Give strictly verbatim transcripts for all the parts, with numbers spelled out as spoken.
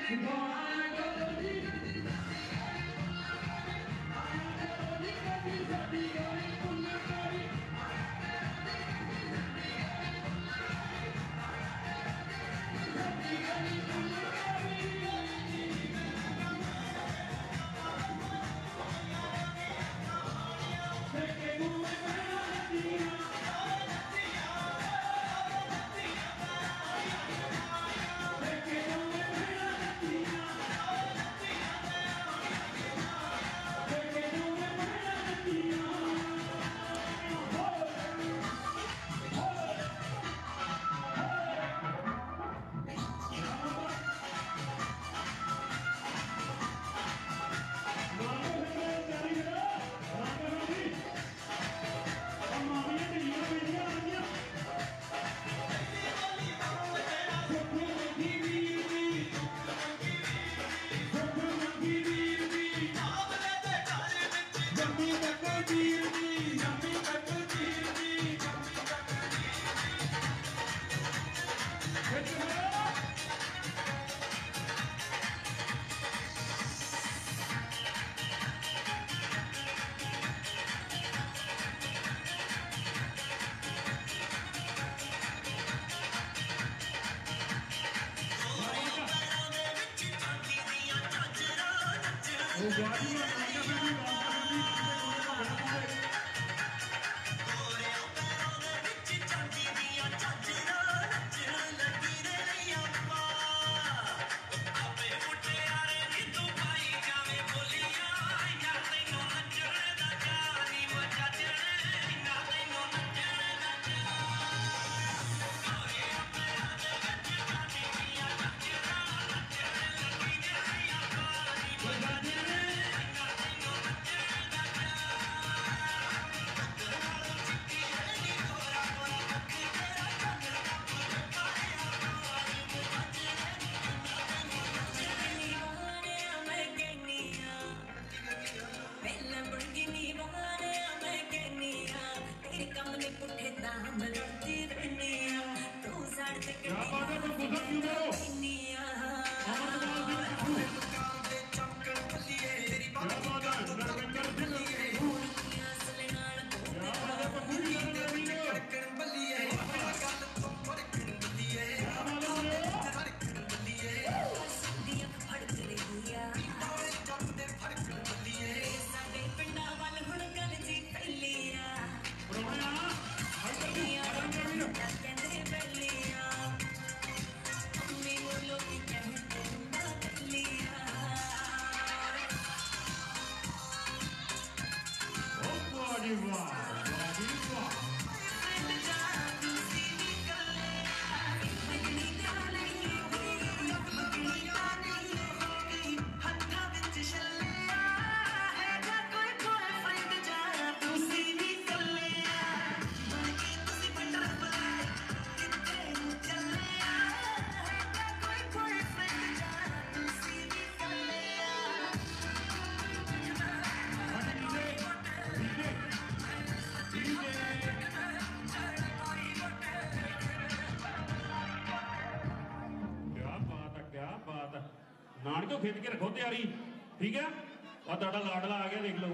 नानके खिंच के रखो तैयारी ठीक है और तुहाडा लाडला आ गया देख लो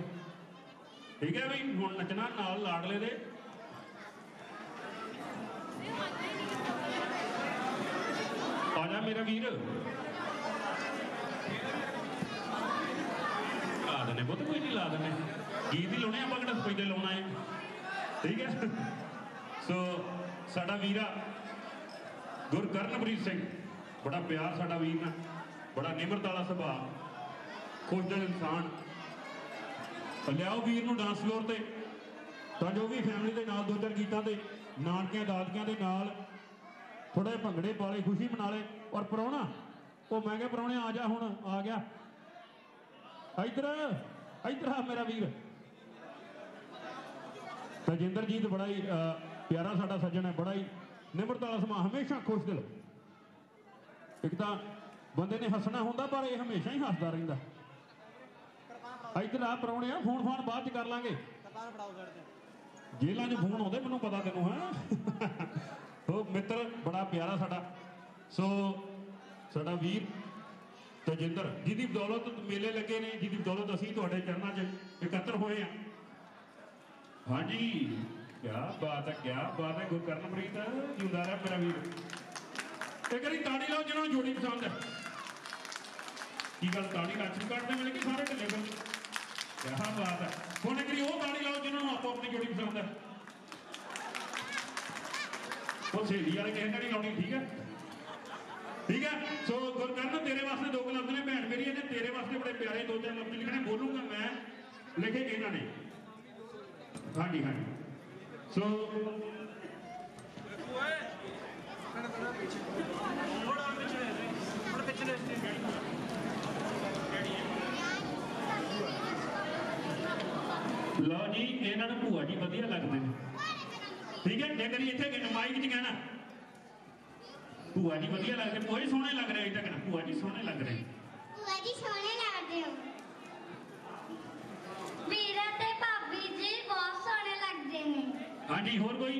ठीक है बी हुण नचना नाल लाडले दे आजा मेरा वीर ला देने पुत कोई नहीं ला देने गीत ही लाने आप किहड़ा सफेदे लाउणा है ठीक है सो साडा वीरा गुरकर्णप्रीत सिंह बड़ा प्यार साडा वीर ना बड़ा निमरता वाला सुभाव खुशदिल इंसान लियाओ वीर नूं डांस फ्लोर ते तां जो भी फैमिली के नाल दो चार गीतों के नानकियां दादकियां के नाल थोड़े भंगड़े पाले खुशी मना ले और परौना वो मैं क्या परौने आ जा हुण आ गया इधर इधर आ मेरा वीर तजिंदरजीत बड़ा ही प्यारा साडा सज्जन है बड़ा ही निमरता वाला सुभाव हमेशा खुश दिल एक तो बंदे ने हसना होंदा पर यह हमेशा ही हसदा रहिंदा इधर आ परौने आ फोन फान बाद च कर लांगे जेलों च फोन आउंदे मैनूं पता तैनूं है तो मित्र बड़ा प्यारा साडा सो साडा वीर ਤਜਿੰਦਰ ਜਿਹਦੀ ਬਦੌਲਤ ਮੇਲੇ ਲੱਗੇ ਨੇ, ਜਿਹਦੀ ਬਦੌਲਤ ਅਸੀਂ ਤੁਹਾਡੇ ਚਰਨਾਂ 'ਚ ਇਕੱਤਰ ਹੋਏ ਹਾਂ। ਹਾਂਜੀ ਕਿਆ ਬਾਤ ਹੈ, ਕਿਆ ਬਾਤ ਹੈ। ਗੁਰਕਰਨਪ੍ਰੀਤ ਜਿਉਂਦਾ ਰਹਿ ਮੇਰਾ ਵੀਰ। ਇੱਕ ਵਾਰੀ ਤਾੜੀ ਲਾਓ ਜਿਹਨਾਂ ਨੂੰ ਜੋੜੀ ਪਸੰਦ ਹੈ। ਕੀ ਗੱਲ ਤਾੜੀ ਲੱਛਣ ਕੱਢਦੇ ਮਿਲ ਕੇ ਸਾਰੇ ਢਿੱਲੇ ਬੰਦੇ? ਕਿਆ ਬਾਤ ਹੈ। ਹੁਣ ਇੱਕ ਵਾਰੀ ਉਹ ਤਾੜੀ ਲਾਓ ਜਿਹਨਾਂ ਨੂੰ ਆਪੋ ਆਪਣੀ ਜੋੜੀ ਪਸੰਦ ਹੈ। ਉਹ ਸਹੇਲੀ ਵਾਲੇ ਕਿਸੇ ਨਹੀਂ ਲਾਉਣੀ, ਠੀਕ ਹੈ ठीक है। सो गुरकर्ण तेरे वास्ते दो लफ्ज ने, भैन मेरी ने तेरे वास्ते बड़े प्यारे दो चार लफ्ज लिखने, बोलूंगा मैं, लिखे इन्होंने। हाँ जी हाँ जी। सो लो जी इन्होंने भूआ जी वधिया लगते हैं, ठीक है। जे करी इतने माइक च कहना भूआ जी वधिया लगते, भूआ जी सोहने लग रहे, कहना भूआ जी सोहने लग रहे, भूआ जी सोहने लगते हो, वीरा ते भाभी जी बहुत सोहने लगते हैं। हाँ जी होर कोई?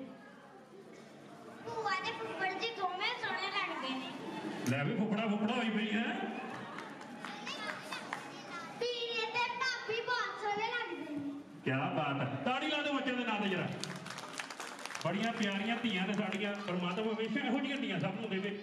भूआ ते फुफड़ जी दोवें सोहने लगते हैं। ले भी फुफड़ा फुफड़ा होई पई है। वीरे ते भाभी बहुत सोहने लगते हैं। क्या बात है। ताड़ी ला दो बच्चों के नाम जरा। बड़िया प्यारियां धीआं ने साड़ियां, परमात्मा हमेशा इहो जिहियां धीआं सब नूं देवे।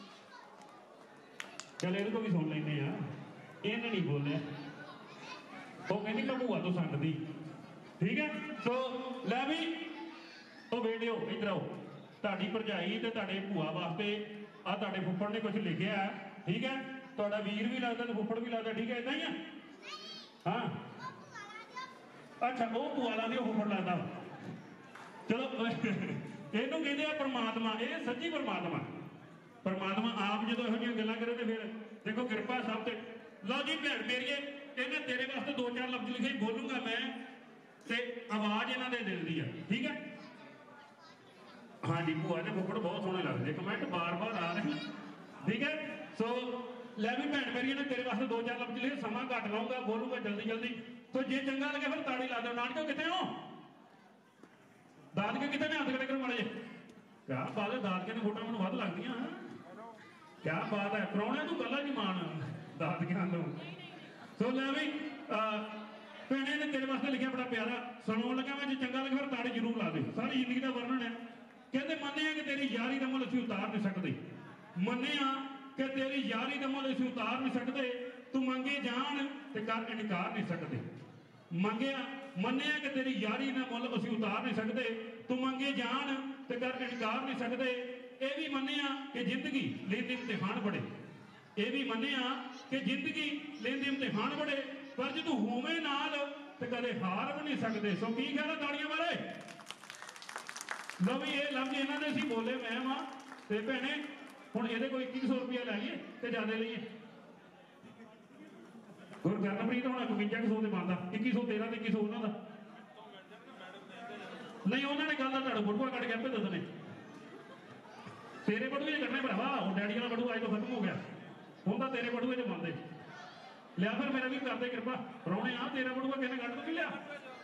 चल इहदे कोल भी सुन लैंदे आ। इहने नहीं बोलिया, वो कहंदी मैं भूआ तो संगदी, ठीक है। सो लै भी ओ बेटियो इधर आओ, तुहाडी भरजाई ते तुहाडे भूआ वास्ते आ तुहाडे फुफ्फड़ ने कुछ लिखिया है, ठीक है। तुहाडा वीर भी लगदा ते फुफ्फड़ भी लगदा, ठीक है, इदां ही आ। हाँ अच्छा वो भूआ लादी फुफ्फड़ लगदा। चलो ਇਹਨੂੰ ਕਹਿੰਦੇ ਆ ਪਰਮਾਤਮਾ, ਇਹ ਸੱਚੀ ਪਰਮਾਤਮਾ। ਪਰਮਾਤਮਾ ਆਪ ਜਦੋਂ ਇਹੋ ਜਿਹੀਆਂ ਗੱਲਾਂ ਕਰੇ ਤੇ ਫਿਰ ਦੇਖੋ ਕਿਰਪਾ ਸਭ ਤੇ। ਲਓ ਜੀ ਭੈਣ ਮੇਰੀਏ, ਇਹਨੇ ਤੇਰੇ ਵਾਸਤੇ ਦੋ ਚਾਰ ਲਫ਼ਜ਼ ਲਿਖੇ, ਬੋਲੂੰਗਾ ਮੈਂ ਤੇ ਆਵਾਜ਼ ਇਹਨਾਂ ਦੇ ਦਿਲ ਦੀ ਆ, ਠੀਕ ਹੈ। ਹਾਂਜੀ ਭੂਆ ਦੇ ਫੁੱਫੜ ਬਹੁਤ ਸੋਹਣੇ ਲੱਗਦੇ, ਕਮੈਂਟ ਬਾਰ-ਬਾਰ ਆ ਰਹੇ, ਠੀਕ ਹੈ। ਸੋ ਲੈ ਵੀ ਭੈਣ ਮੇਰੀਏ ਨੇ ਤੇਰੇ ਵਾਸਤੇ ਦੋ ਚਾਰ ਲਫ਼ਜ਼ ਲਿਖੇ, ਸਮਾਂ ਘੱਟ ਲਾਉਂਗਾ, ਬੋਲੂੰਗਾ ਜਲਦੀ ਜਲਦੀ। ਸੋ ਜੇ ਚੰਗਾ ਲੱਗੇ ਫਿਰ ਤਾੜੀ ਲਾ ਦਿਓ। ਨਾਨਕੋ ਕਿੱਥੇ ਹੋ? ਦਾਦਕੇ ਕਿਤੇ ਨੇ ਹੱਥ ਖੜੇ ਕਰੋ ਮਾੜੇ ਜਿਹੇ। ਕਿਆ ਬਾਤ ਹੈ, ਦਾਦਕੇ ਦੀਆਂ ਫੋਟੋਆਂ ਮੈਨੂੰ ਵੱਧ ਲੱਗਦੀਆਂ। ਕਿਆ ਬਾਤ ਹੈ, ਪ੍ਰਾਹੁਣਿਆਂ ਤੋਂ ਗੱਲਾਂ ਨਹੀਂ ਮਾਣ ਦਾਦਕਿਆਂ ਤੋਂ। ਸੋ ਲੈ ਵੀ ਭੈਣੇ ਨੇ ਤੇਰੇ ਵਾਸਤੇ ਲਿਖਿਆ ਬੜਾ ਪਿਆਰਾ, ਸੁਣਾਉਣ ਲੱਗਾ ਮੈਂ। ਜੇ ਚੰਗਾ ਲੱਗੇ ਫਿਰ ਤਾੜੀ ਜ਼ਰੂਰ ਲਾ ਦੇ। ਸਾਰੀ ਜ਼ਿੰਦਗੀ ਦਾ ਵਰਣਨ ਹੈ। ਕਹਿੰਦੇ ਮੰਨਿਆ ਕਿ ਤੇਰੀ ਯਾਰੀ ਦਾ ਮੁੱਲ ਅਸੀਂ ਉਤਾਰ ਨਹੀਂ ਸਕਦੇ, ਮੰਨਿਆ ਕਿ ਤੇਰੀ ਯਾਰੀ ਦਾ ਮੁੱਲ ਅਸੀਂ ਉਤਾਰ ਨਹੀਂ ਸਕਦੇ, ਤੂੰ ਮੰਗੇ ਜਾਣ ਤੇ ਕਰ ਇਨਕਾਰ ਨਹੀਂ ਸਕਦੇ। ਮੰਗਿਆ ਮੰਨਿਆ ਕਿ ਤੇਰੀ ਯਾਰੀ ਦਾ ਮੁੱਲ ਅਸੀਂ ਉਤਾਰ ਨਹੀਂ ਸਕਦੇ, ਤੂੰ ਮੰਗੇ ਜਾਣ ਤੇ ਕਰ ਇਨਕਾਰ ਨਹੀਂ ਸਕਦੇ। ਇਹ ਵੀ ਮੰਨਿਆ ਕਿ ਜ਼ਿੰਦਗੀ ਲੈਂਦੇ ਇਮਤਿਹਾਨ ਬੜੇ, ਇਹ ਵੀ ਮੰਨਿਆ ਕਿ ਜ਼ਿੰਦਗੀ ਲੈਂਦੇ ਇਮਤਿਹਾਨ ਬੜੇ, ਪਰ ਜੇ ਤੂੰ ਹੋਵੇਂ ਨਾਲ ਤੇ ਕਦੇ ਹਾਰ ਵੀ ਨਹੀਂ ਸਕਦੇ। ਸੋ ਕੀ ਖਿਆਲ ਹੈ ਤਾੜੀਆਂ ਬਾਰੇ? ਲਓ ਵੀ ਇਹ ਲਫ਼ਜ਼ ਇਹਨਾਂ ਨੇ ਅਸੀਂ ਬੋਲੇ ਮੈਂ ਵਾਂ ਤੇ ਭੈਣੇ ਹੁਣ ਇਹਦੇ ਕੋਈ ਇੱਕੀ ਸੌ ਰੁਪਇਆ ਲੈ ਲਈਏ ਤੇ ਜ਼ਿਆਦਾ ਲਈਏ। ਗੁਰਕਰਨਪ੍ਰੀਤ ਹੁਣ ਇਕਵੰਜਾ ਕੁ ਸੌ ਤੇ ਬਣਦਾ, ਇੱਕੀ ਸੌ ਤੇਰਾ ਤੇ ਇੱਕੀ ਸੌ ਉਹਨਾਂ ਦਾ। ਨਹੀਂ ਉਹਨਾਂ ਨੇ ਗੱਲ ਦਾ ਤੁਹਾਡਾ ਬਟੂਆ ਕੱਢ ਕੇ ਆਪੇ ਦੱਸਣੇ, ਤੇਰੇ ਬਟੂਏ ਕੱਢਣੇ ਭਰਾਵਾ। ਹੁਣ ਡੈਡੀ ਵਾਲਾ ਬਟੂਆ ਅੱਜ ਤੋਂ ਖਤਮ ਹੋ ਗਿਆ, ਹੁਣ ਤਾਂ ਤੇਰੇ ਬਟੂਏ 'ਚ ਬਣਦੇ। ਲਿਆ ਫਿਰ ਮੇਰਾ ਵੀ ਕਰਦੇ ਕਿਰਪਾ, ਪ੍ਰਾਹੁਣੇ ਆ ਤੇਰਾ ਬਟੂਆ ਕਿਸੇ ਕੱਢ ਤੋਂ ਨਹੀਂ ਲਿਆ,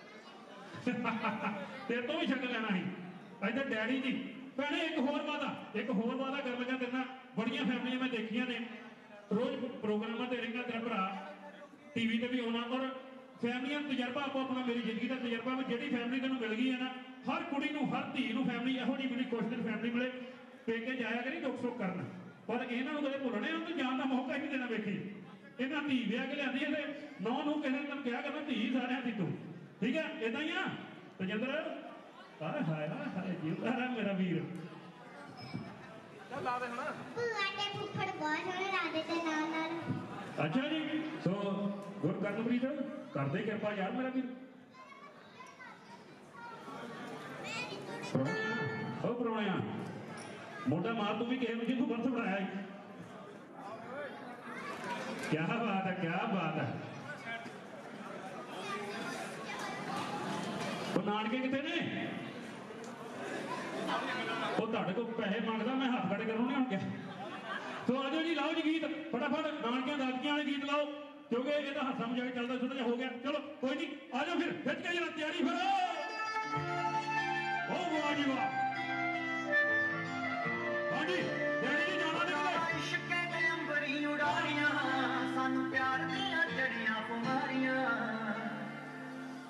ਤੇਰੇ ਤੋਂ ਵੀ ਸ਼ਕਲ ਲੈਣਾ ਸੀ। ਇੱਧਰ ਡੈਡੀ ਜੀ ਭੈਣੇ ਇੱਕ ਹੋਰ ਵਾਦਾ, ਇੱਕ ਹੋਰ ਵਾਦਾ ਕਰ ਲੱਗਾ ਤੇਰੇ ਨਾਲ। ਬੜੀਆਂ ਫੈਮਲੀਆਂ ਮੈਂ ਦੇਖੀਆਂ ਨੇ, ਰੋਜ਼ ਪ੍ਰੋਗਰਾਮਾਂ ਤੇ ਰਹਿੰਦਾ ਤੇਰਾ ਭਰਾ, ਟੀਵੀ ਤੇ ਵੀ ਆਉਣਾ, ਔਰ ਫੈਮਲੀਆਂ ਨੂੰ ਤਜਰਬਾ ਆਪੋ ਆਪਣਾ। ਮੇਰੀ ਜ਼ਿੰਦਗੀ ਦਾ ਤਜਰਬਾ ਵੀ ਜਿਹੜੀ ਫੈਮਲੀ ਤੈਨੂੰ ਮਿਲ ਗਈ ਹੈ ਨਾ, ਹਰ ਕੁੜੀ ਨੂੰ ਹਰ ਧੀ ਨੂੰ ਫੈਮਲੀ ਇਹੋ ਜਿਹੀ ਮਿਲੀ, ਕੁਛ ਦਿਨ ਫੈਮਲੀ ਮਿਲੇ, ਪੇਕੇ ਜਾਇਆ ਕਰੀ ਦੁੱਖ ਸੁੱਖ ਕਰਨ, ਪਰ ਇਹਨਾਂ ਨੂੰ ਕਦੇ ਭੁੱਲਣੇ ਉਹਨੂੰ ਜਾਣ ਦਾ ਮੌਕਾ ਹੀ ਨਹੀਂ ਦੇਣਾ। ਵੇਖੀ ਇਹਨਾਂ ਧੀ ਵਿਆਹ ਕੇ ਲਿਆਂਦੀ ਹੈ ਤੇ ਨੌ ਨੂੰ ਕਿਸੇ ਨੇ ਤੈਨੂੰ ਕਿਹਾ ਕਰਨਾ ਧੀ ਸਾਰਿਆਂ ਦੀ ਤੂੰ, ਠੀਕ ਹੈ। ਏਦਾਂ ਹੀ ਆ ਤਜਿੰਦਰ। ਹਾਏ ਹਾਏ ਹਾਏ ਜਿਉਂਦਾ ਰਹਿ ਮੇਰਾ ਵੀਰ। ਚੱਲ ਲਾ ਦੇ ਹੁਣ। ਭੂਆ ਤੇ ਫੁੱਫੜ ਬਹੁਤ ਸੋਹਣੇ ਲੱਗਦੇ ਤੇ ਨਾਲ ਨਾਲ। ਅੱਛਾ ਜੀ। ਸੋ ਗੁਰਕਰਨਪ੍ਰੀਤ ਕਰਦੇ ਕਿਰਪਾ ਯਾਰ ਮੇਰਾ ਵੀਰ। ਉਹ ਪ੍ਰਾਹੁਣਿਆ ਮੋਢਾ ਮਾਰ ਤੂੰ ਵੀ ਕਿਸੇ ਨੂੰ ਜਿਹਨੂੰ ਬਰਥ ਬਣਾਇਆ ਹੈ। ਕਿਆ ਬਾਤ ਹੈ, ਕਿਆ ਬਾਤ ਹੈ। ਉਹ ਨਾਨਕੇ ਕਿੱਥੇ ਨੇ? ਉਹ ਤੁਹਾਡੇ ਕੋਲ ਪੈਸੇ ਮੰਗਦਾ, ਮੈਂ ਹੱਥ ਖੜੇ ਕਰਨੋਂ ਨਹੀਂ ਹੁਣ ਗਿਆ। ਸੋ ਆ ਜਾਓ ਜੀ, ਲਾਓ ਜੀ ਗੀਤ ਫਟਾਫਟ, ਨਾਨਕਿਆਂ ਦਾਦਕਿਆਂ ਵਾਲੇ ਗੀਤ ਲਾਓ, ਕਿਉਂਕਿ ਇਹਦਾ ਹਾਸਾ ਮਜ਼ਾਕ ਚੱਲਦਾ ਥੋੜਾ ਜਿਹਾ ਹੋ ਗਿਆ। ਚਲੋ ਕੋਈ ਨਹੀਂ, ਆ ਜਾਓ ਫਿਰ ਖਿੱਚ ਕੇ ਜਰਾ ਤਿਆਰੀ ਫਿਰ। ਉਹ ਵਾਹ ਜੀ ਵਾਹ। ਹਾਂਜੀ ਡੈਡੀ ਜੀ ਜਾਣਾ ਨਿਕਲੇ। ਇਸ਼ਕੇ ਦੇ ਅੰਬਰੀ ਉਡਾਰੀਆਂ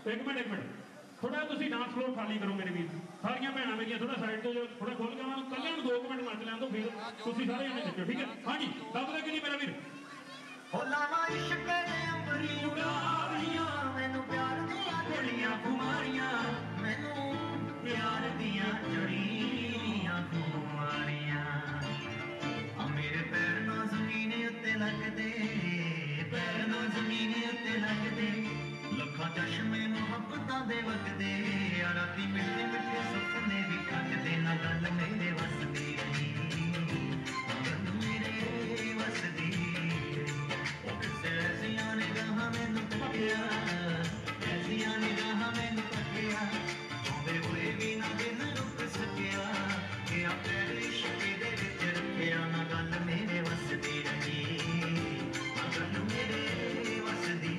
ਇੱਕ ਮਿੰਟ ਇੱਕ ਮਿੰਟ ਥੋੜਾ ਤੁਸੀਂ ਡਾਂਸ ਫਲੋਰ ਖਾਲੀ ਕਰੋ ਮੇਰੇ ਵੀਰ ਸਾਰੀਆਂ ਭੈਣਾਂ ਮੇਰੀਆਂ ਥੋੜਾ ਸਾਈਡ ਤੋਂ ਜੋ ਥੋੜਾ ਖੋਲ ਕੇ ਉਹਨਾਂ ਕੱਲਿਆਂ ਨੂੰ ਦੋ ਮਿੰਟ ਨੱਚ ਲੈਣ ਦਿਓ ਫਿਰ ਤੁਸੀਂ ਸਾਰੇ ਜਣੇ ਨੱਚੋ ਠੀਕ ਹੈ ਹਾਂਜੀ ਦੱਬ ਦੇ ਕਿ ਨਹੀਂ ਮੇਰਾ ਵੀਰ ਹੋ ਲਾਵਾਂ ਇਸ਼ਕ ਦੇ ਅੰਬਰੀ ਉਡਾਰੀਆਂ ਮੈਨੂੰ ਪਿਆਰ ਦੀਆਂ ਗਲੀਆਂ ਖੁਮਾਰੀਆਂ ਮੈਨੂੰ ਪਿਆਰ ਦੀਆਂ ਜੜੀਆਂ ਖੁਮਾਰੀਆਂ ਆ ਮੇਰੇ ਪੈਰ ਨਾ ਜ਼ਮੀਨ ਉੱਤੇ ਲੱਗਦੇ ਪੈਰ ਨਾ ਜ਼ਮੀਨ ਉੱਤੇ ਲੱਗਦੇ ਲੱਖਾਂ ਚਸ਼ਮੇ ਮੁਹੱਬਤਾਂ ਦੇ ਵਗਦੇ ਆ ਰਾਤੀ ਮਿੱਠੇ ਮਿੱਠੇ ਸੁਪਨੇ ਵੀ ਕੱਟਦੇ ਨਾ ਗੱਲ ਮੇਰੇ ਵੱਸ ਦੀ ਰਹੀ ਗੱਲ ਮੇਰੇ ਵੱਸ ਦੀ ਉਹ ਕਿਸੇ ਐਸੀਆਂ ਨਿਗਾਹਾਂ ਮੈਨੂੰ ਤੱਕਿਆ ਐਸੀਆਂ ਨਿਗਾਹਾਂ ਮੈਨੂੰ ਤੱਕਿਆ ਆਉਂਦੇ ਹੋਏ ਵੀ ਨਾ ਦਿਨ ਰੁਕ ਸਕਿਆ ਕਿ ਆ ਪੈਰ ਇਸ਼ਕ ਦੇ ਵਿੱਚ ਰੱਖਿਆ ਨਾ ਗੱਲ ਮੇਰੇ ਵੱਸ ਦੀ ਰਹੀ ਨਾ ਗੱਲ ਮੇਰੇ ਵੱਸ ਦੀ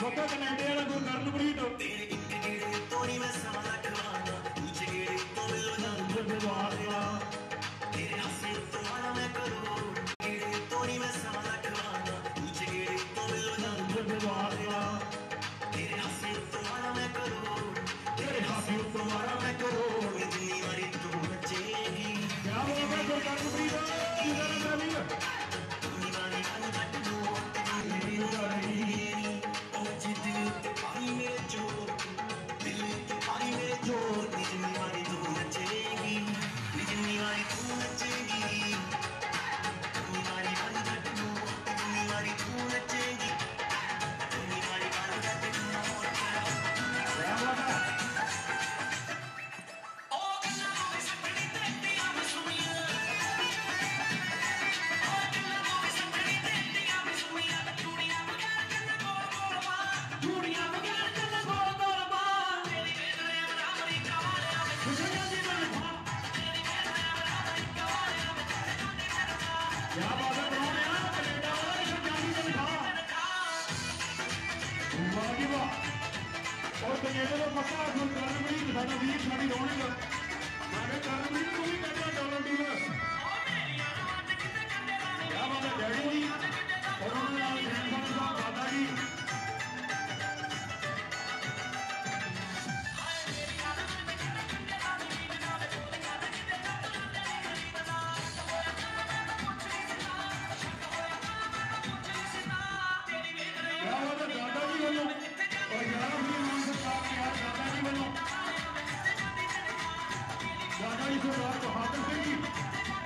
छोटा कनेडे वाला गुरु करनप्रीत तोरी मैं सवाल करवाना पूछे गेड़े तो मिलो ना तेरे हासिल तुम्हारा मैं करूँ गेड़े तोरी मैं सवाल करवाना पूछे गेड़े तो मिलो ना तेरे हासिल तुम्हारा मैं करूँ तेरे हासिल तुम्हारा मैं करूँ जितनी बारी तू बचेगी क्या बोल रहा है गुरु करनप्रीत इधर रवि जितनी बारी मैं कट दूँ तेरी उड़ाई ओ जितनी पाई में जो दिल के पाई में जो जितनी बारी तू बचेगी जितनी बारी तू बचेगी जितनी बारी मैं कट दूँ जितनी बारी तू बचेगी जितनी बारी मैं कट दूँ क्या बात है ओ गल्ला कोई सपनी तेरी आम सुमिया ओ गल्ला कोई सपनी तेरी आम सुमिया चूड़ियां बगैर कन्ना गोल गोल बा चूड़ियां बगैर कन्ना गोल गोल बा तेरी बेदरे बराबरी कवाले आवे खुशियां दी मन भा तेरी बेदरे बराबरी कवाले आवे क्या बात है प्रोने आ कनेडा वाला इधर जानी से दिखा वाह जी वाह और कनेडा ਦਾ ਪੱਕਾ ਗੁਰੂ ਕਰਨਪ੍ਰੀਤ ਸਾਡਾ ਵੀਰ ਸਾਡੀ ਰੌਣਕ ਸਾਡੇ ਕਰਨਪ੍ਰੀਤ ਨੂੰ ਵੀ ਕਹਿੰਦਾ ਡਾਲਰ ਡੀਲਰ क्या बात है डैडी जी और उन्होंने ਨਾਲ ਜੈਨਸਨ ਸਾਹਿਬ ਦਾਦਾ ਜੀ क्या बात है दादा जी ਵੱਲੋਂ और ग्यारह भी मान सरकार के यार दादा जी ਵੱਲੋਂ दादा जी सरदार बहादुर सिंह जी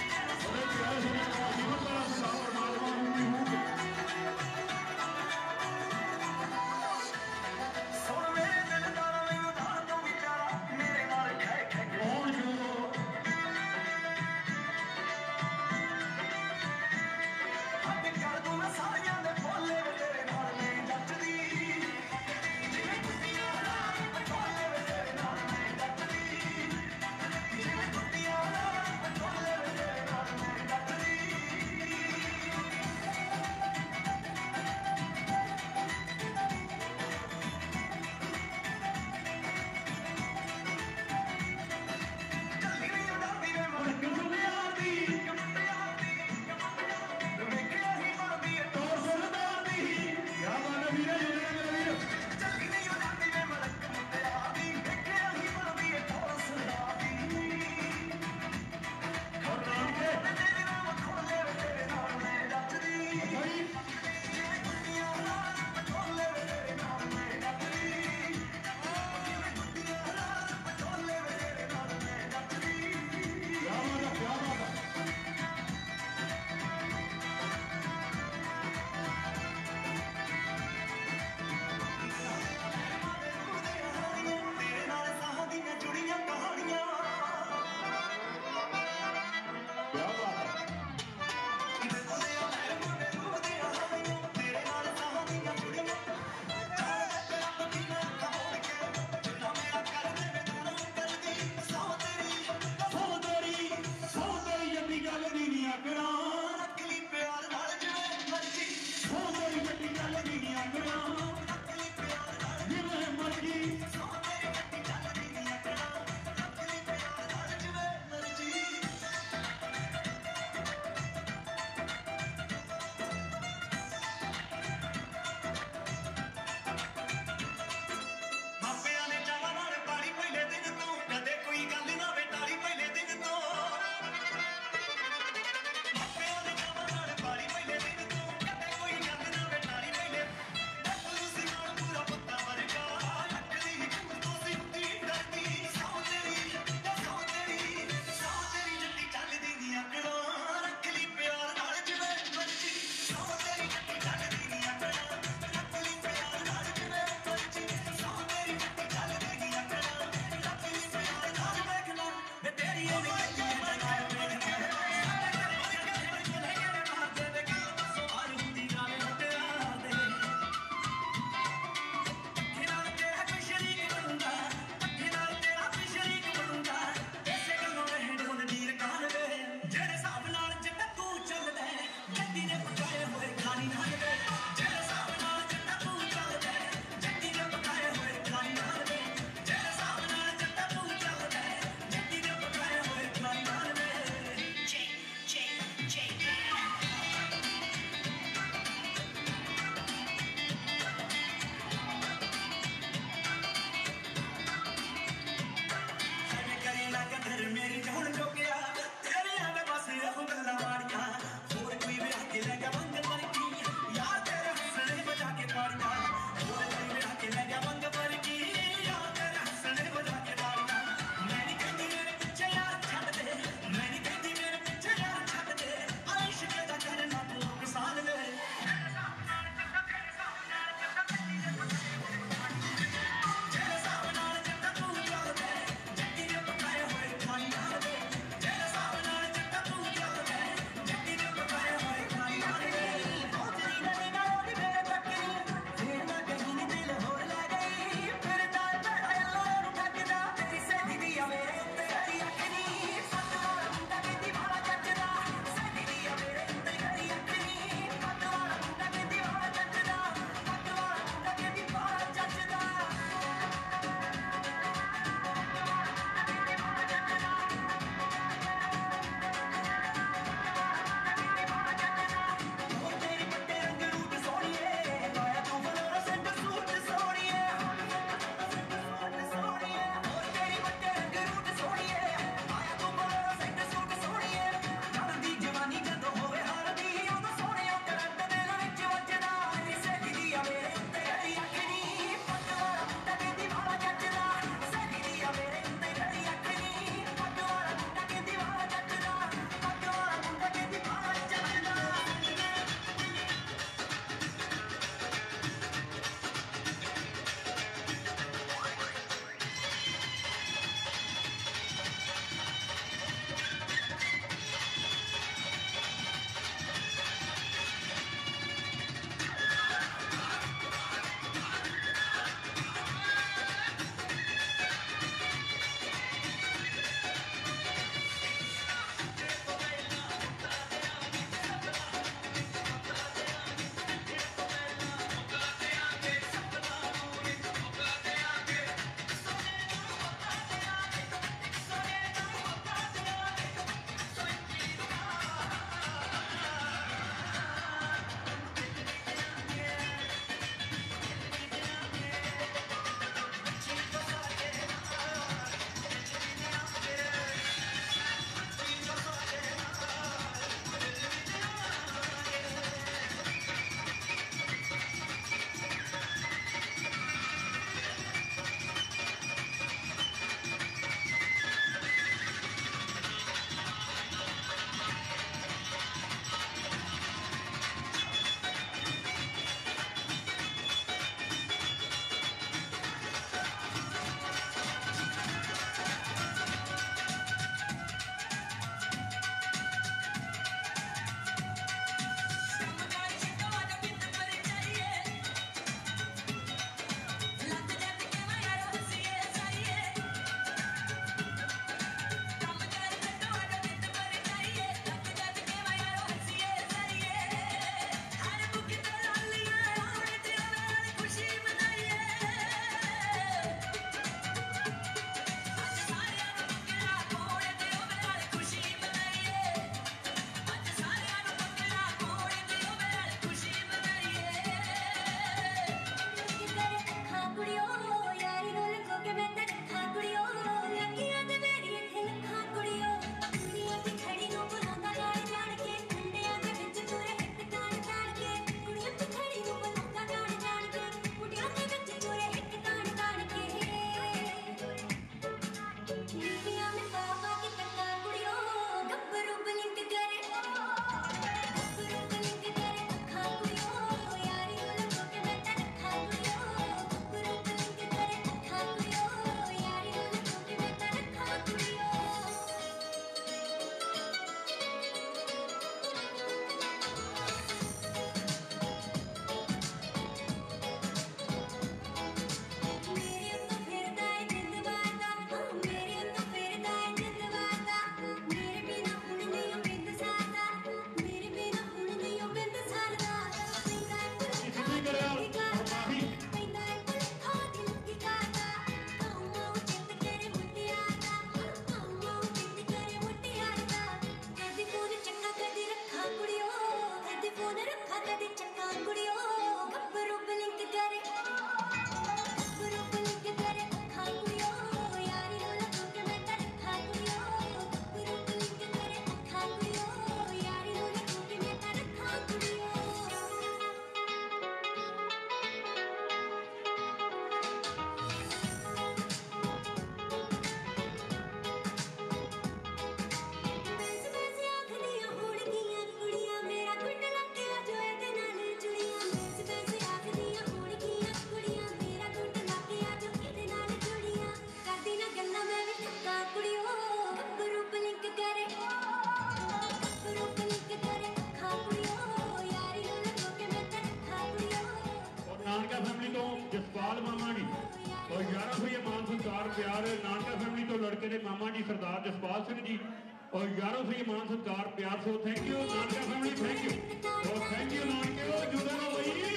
ਸਤਿਕਾਰ ਪਿਆਰ ਨਾਨਕਾ ਫੈਮਿਲੀ ਤੋਂ ਲੜਕੇ ਦੇ ਮਾਮਾ ਜੀ ਸਰਦਾਰ ਜਸਪਾਲ ਸਿੰਘ ਜੀ और यारों से मान सत्कार प्यार so thank you Nanka family thank you और थैंक यू नानके जुड़े रहो भाई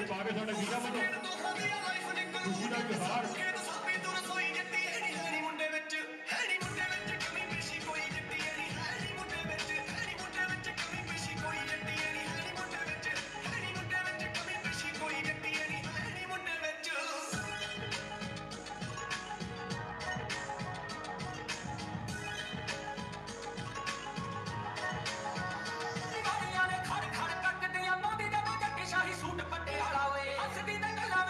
ਪਾ ਕੇ ਸਾਡਾ ਗੀਤਾ ਵੱਲੋਂ ਖੁਸ਼ੀ ਦਾ ਤਿਉਹਾਰ ਖੜ ਖੜ ਕੱਟਦੀਆਂ ਪਾਉਂਦੀ ਜਦੋਂ ਜੱਟੀ ਸ਼ਾਹੀ ਸੂਟ ਪੱਟੇ ਵਾਲਾ ਓਏ ਹੱਸਦੀ ਤੇ ਗੱਲਾਂ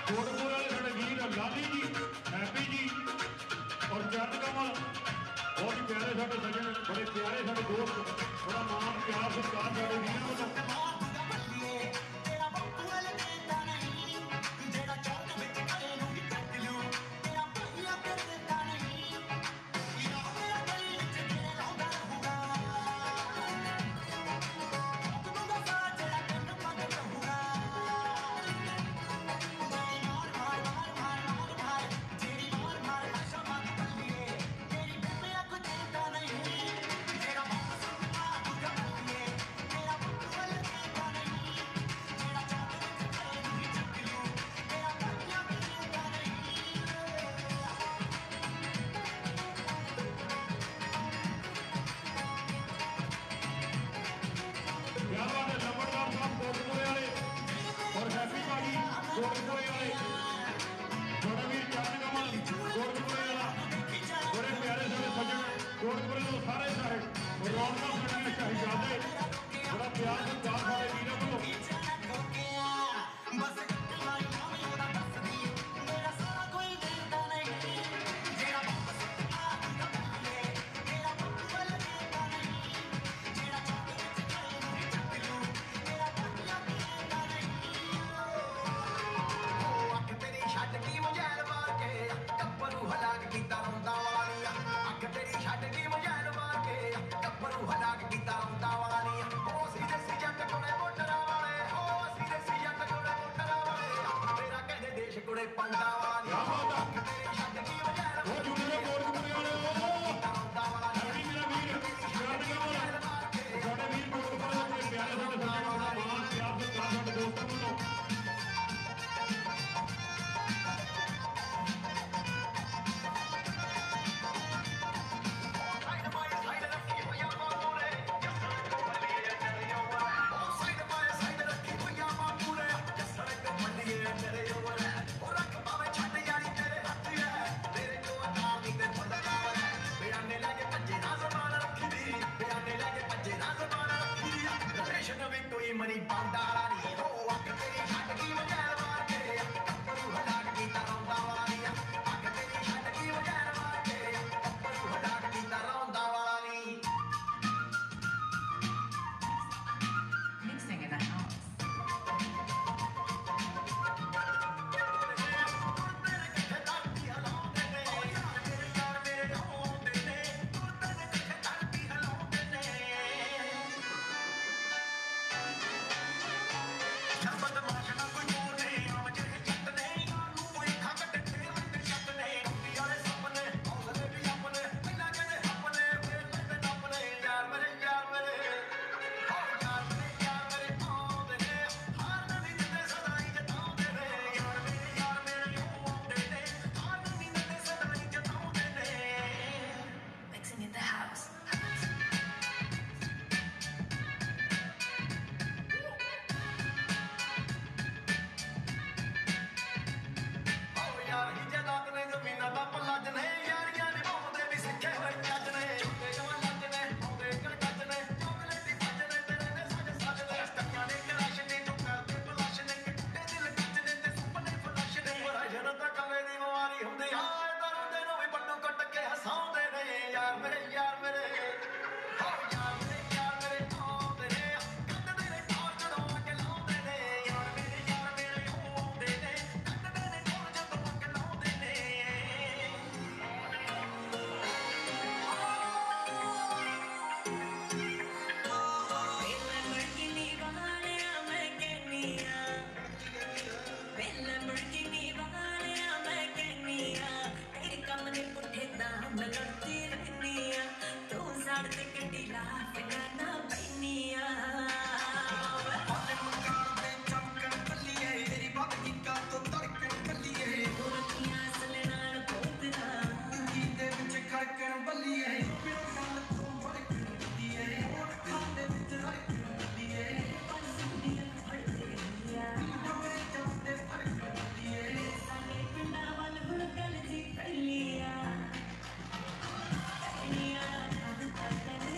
ਕੋਟਪੁਰ वाले साडे वीर लाली जी, हैप्पी जी और चरण कमल, बहुत ही प्यारे साडे सज्जन, बड़े प्यारे साडे दोस्त, बड़ा मान प्यार सत्कार साडे वीरां वल्लों। Yeah.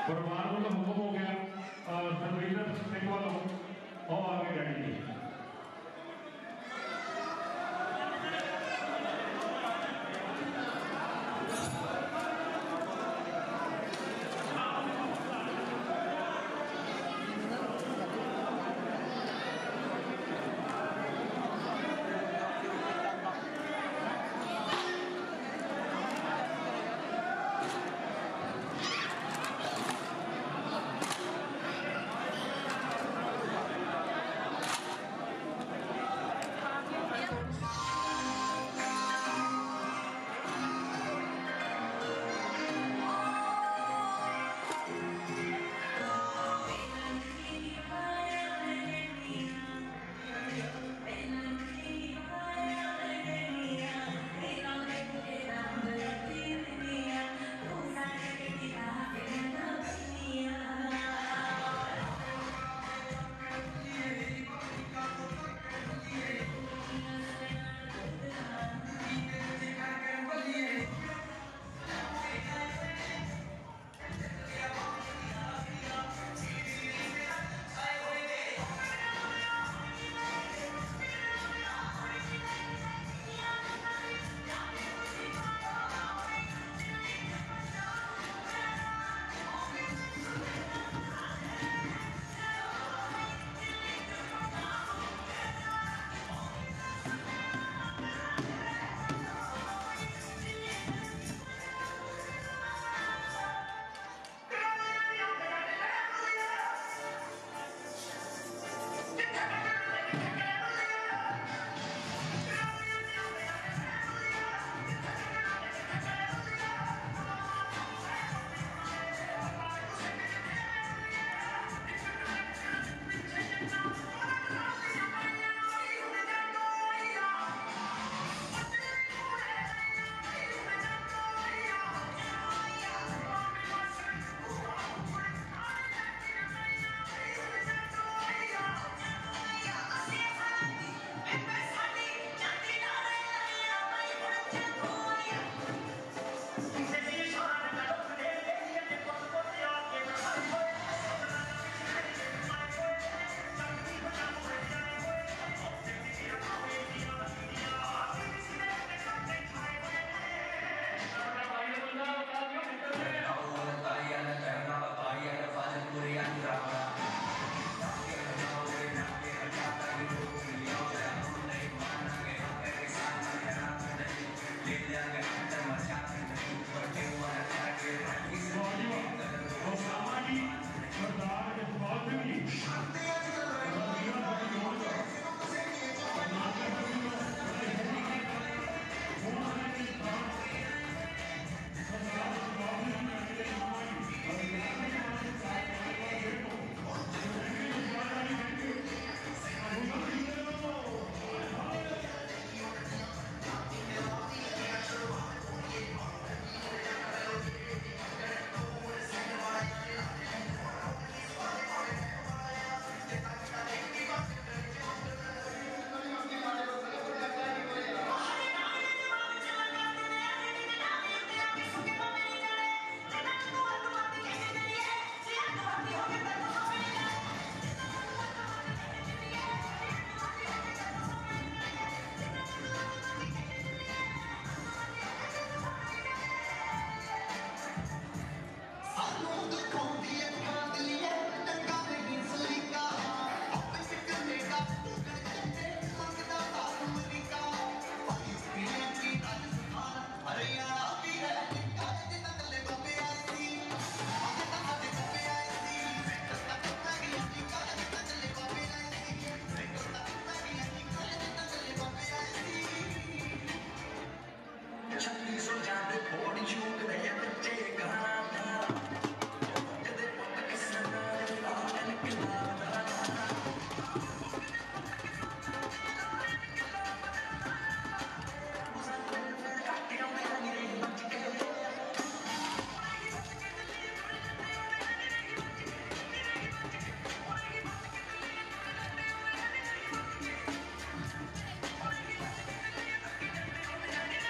परिवार वालों हुक्म हो गया सरवीर सिंह वालों और आगे डैडी जी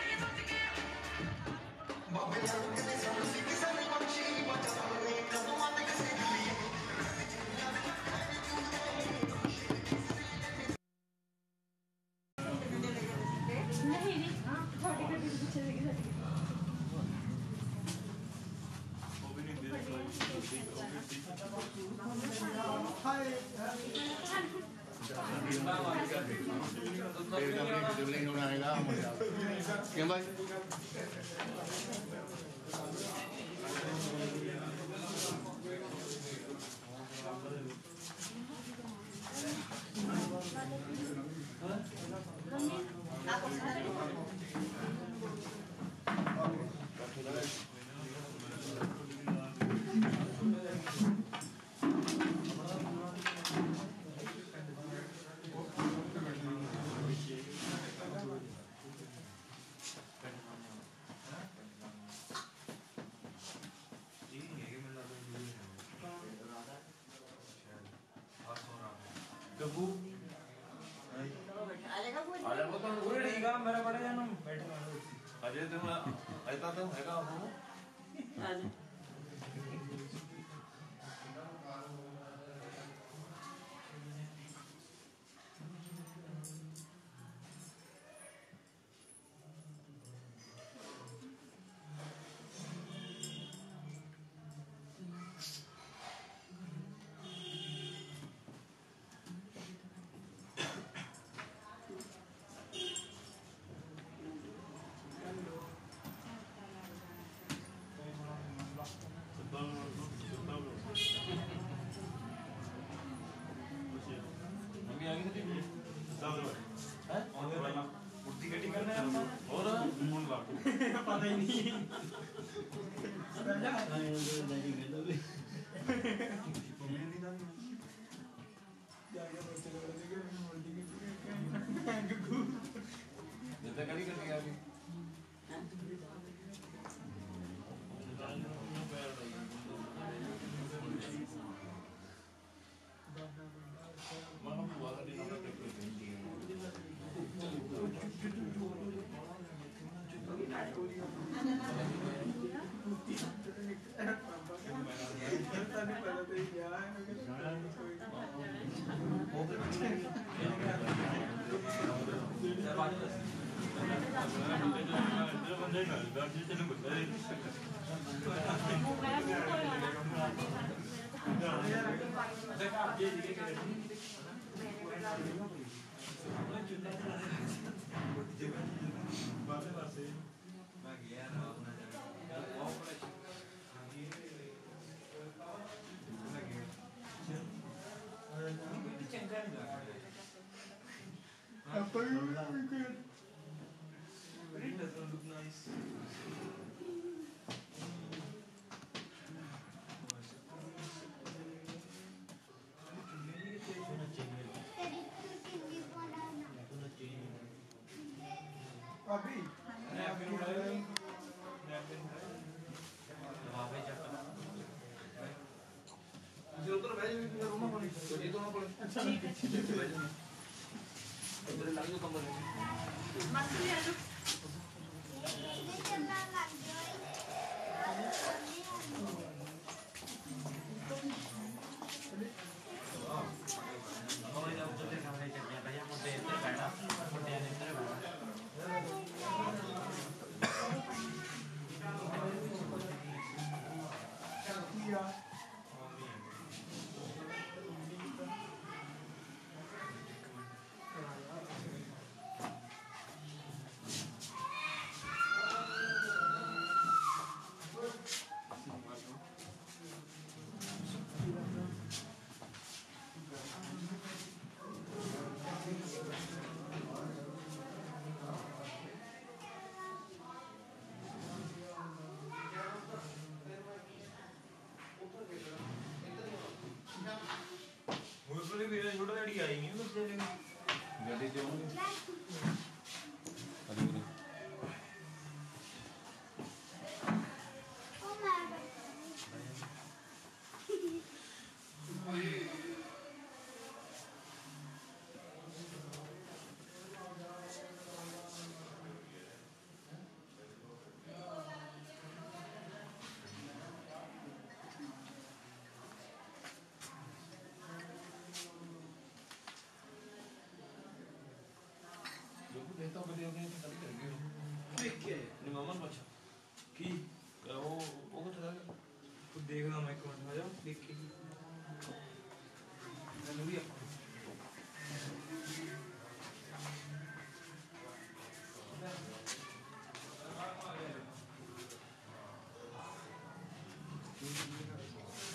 Come on. क्यों भाई अजय तुम ऐसा तुम हैगा हो पता ही नहीं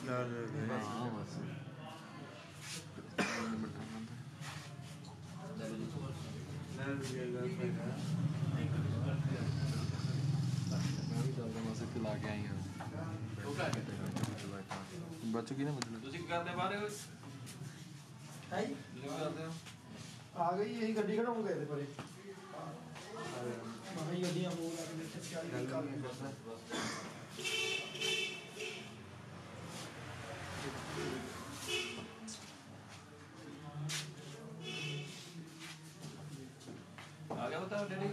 ਲਾ ਕੇ ਆਈ ਬੱਚ ਕੀ ਨਾ ਮਤਲਬ ਤੁਸੀਂ ਕੀ ਕਰਦੇ ਬਾਹਰ ਹੋ ਹੈ ਆ ਗਈ ਇਹ ਗੱਡੀ ਕਢਾਉਂ ਗਏ ਤੇ ਪਰੇ ਮਾਹੀ ਗੱਡੀਆਂ ਮੋੜ ਆ ਕੇ ਇੱਥੇ ਚਾਲੀ ਕਰ ਆ ਗਿਆ ਬਤਾ ਡੈਡੀ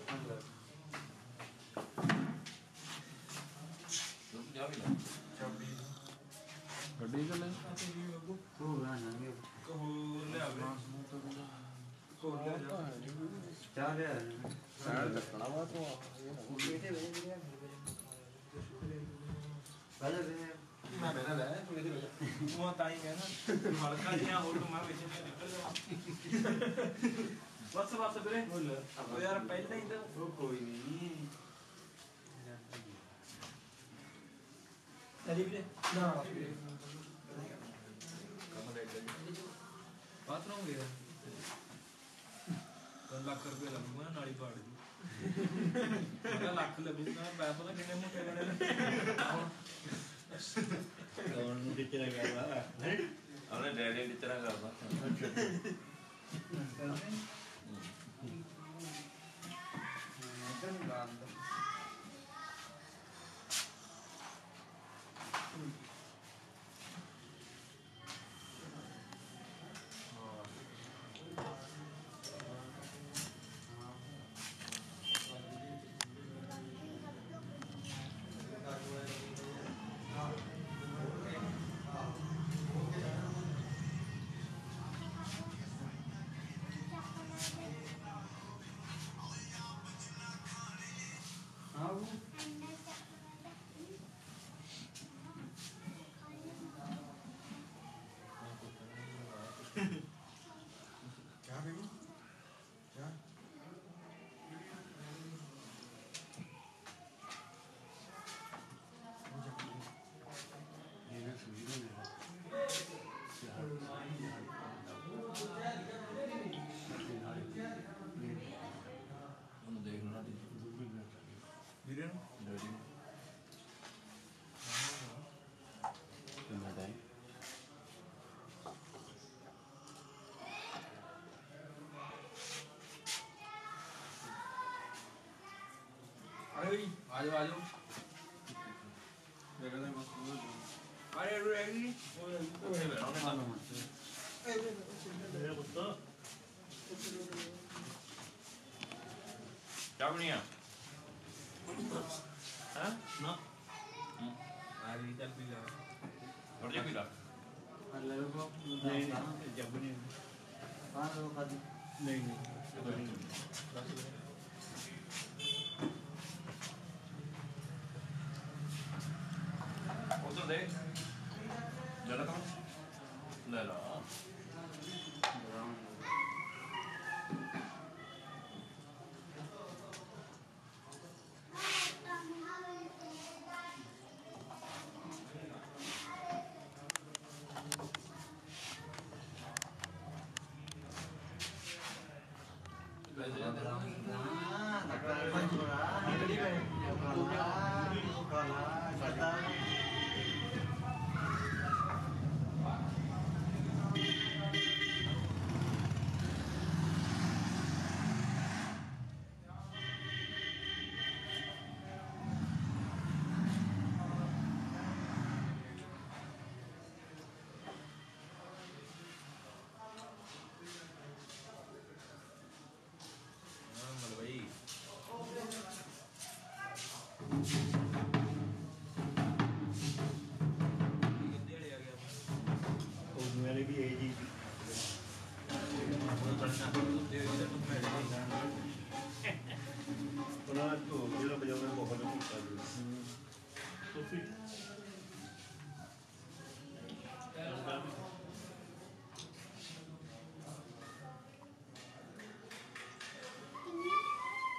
ਜਾ ਵੀ ਨਾ ਚਾਬੀ ਗੱਡੀ ਚੱਲੇ ਹੋ ਗਿਆ ਨਾ ਕੋ ਲੈ ਆਵੇ ਕੋ ਲੈ ਜਾ ਚਾ ਲਿਆ ਸਾਈਡ ਰੱਖਣਾ ਵਾ ਤੂੰ ਬੈਠੇ ਬੈਠੇ ਪਹਿਲੇ ਦਿਨ ਮੈਂ ਬੈਠਾ ਲੈ ਤੂੰ ਇਹਦੇ ਵਿੱਚ ਤੂੰ ਤਾਂ ਹੀ ਕਹਿਣਾ ਹਲਕਾ ਜਿਹਾ ਹੋਰ ਤੂੰ ਮੈਂ ਵਿੱਚ ਨਿਕਲ ਜਾ ਬਸ ਬਸ ਵੀਰੇ ਉਹ ਯਾਰ ਪਹਿਲਾਂ ਹੀ ਤਾਂ ਉਹ ਕੋਈ ਨਹੀਂ ਚਲੀ ਵੀਰੇ ਨਾ ਬਾਤ ਨਾ ਹੋ ਗਿਆ ਤਿੰਨ ਲੱਖ ਰੁਪਏ ਲੱਗੂਗਾ ਨਾਲੀ ਪਾੜ ਦੀ ਮੈਂ ਲੱਖ ਲੱਗੂਗਾ ਪੈਸਾ ਤਾਂ ਕਿੰਨੇ ਮੋਟੇ ਬਣੇ ਨੇ ਕੌਣ ਨੂੰ ਟੀਚਰ ਕਰਦਾ ਆਪਣੇ ਡੈਡੀ ਟੀਚਰ ਕਰਦਾ आ जाओ आ जाओ देखो ना मस्त अरे रेडी ओए बैठो ना मेरा पुत्र क्या बनिया हैं ना अरे चल पी ला और जा पी ला अल्लाह को नहीं जब नहीं हां वो खादी नहीं नहीं दे जरा करो ले लो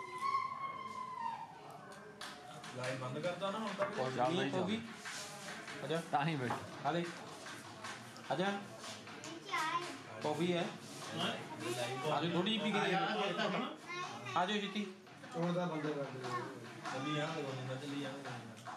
लाइट बंद करता ना हम तक नींद होगी अच्छा ताही बैठ खाली अच्छा कॉफी है आज थोड़ी जी पी के आ जाओ जीती ਹੁਣ ਦਾ ਬੰਦੇ ਕਰ ਚੱਲੀ ਜਾਂਦੇ ਬੰਦੇ ਚੱਲੀ ਜਾਂਦੇ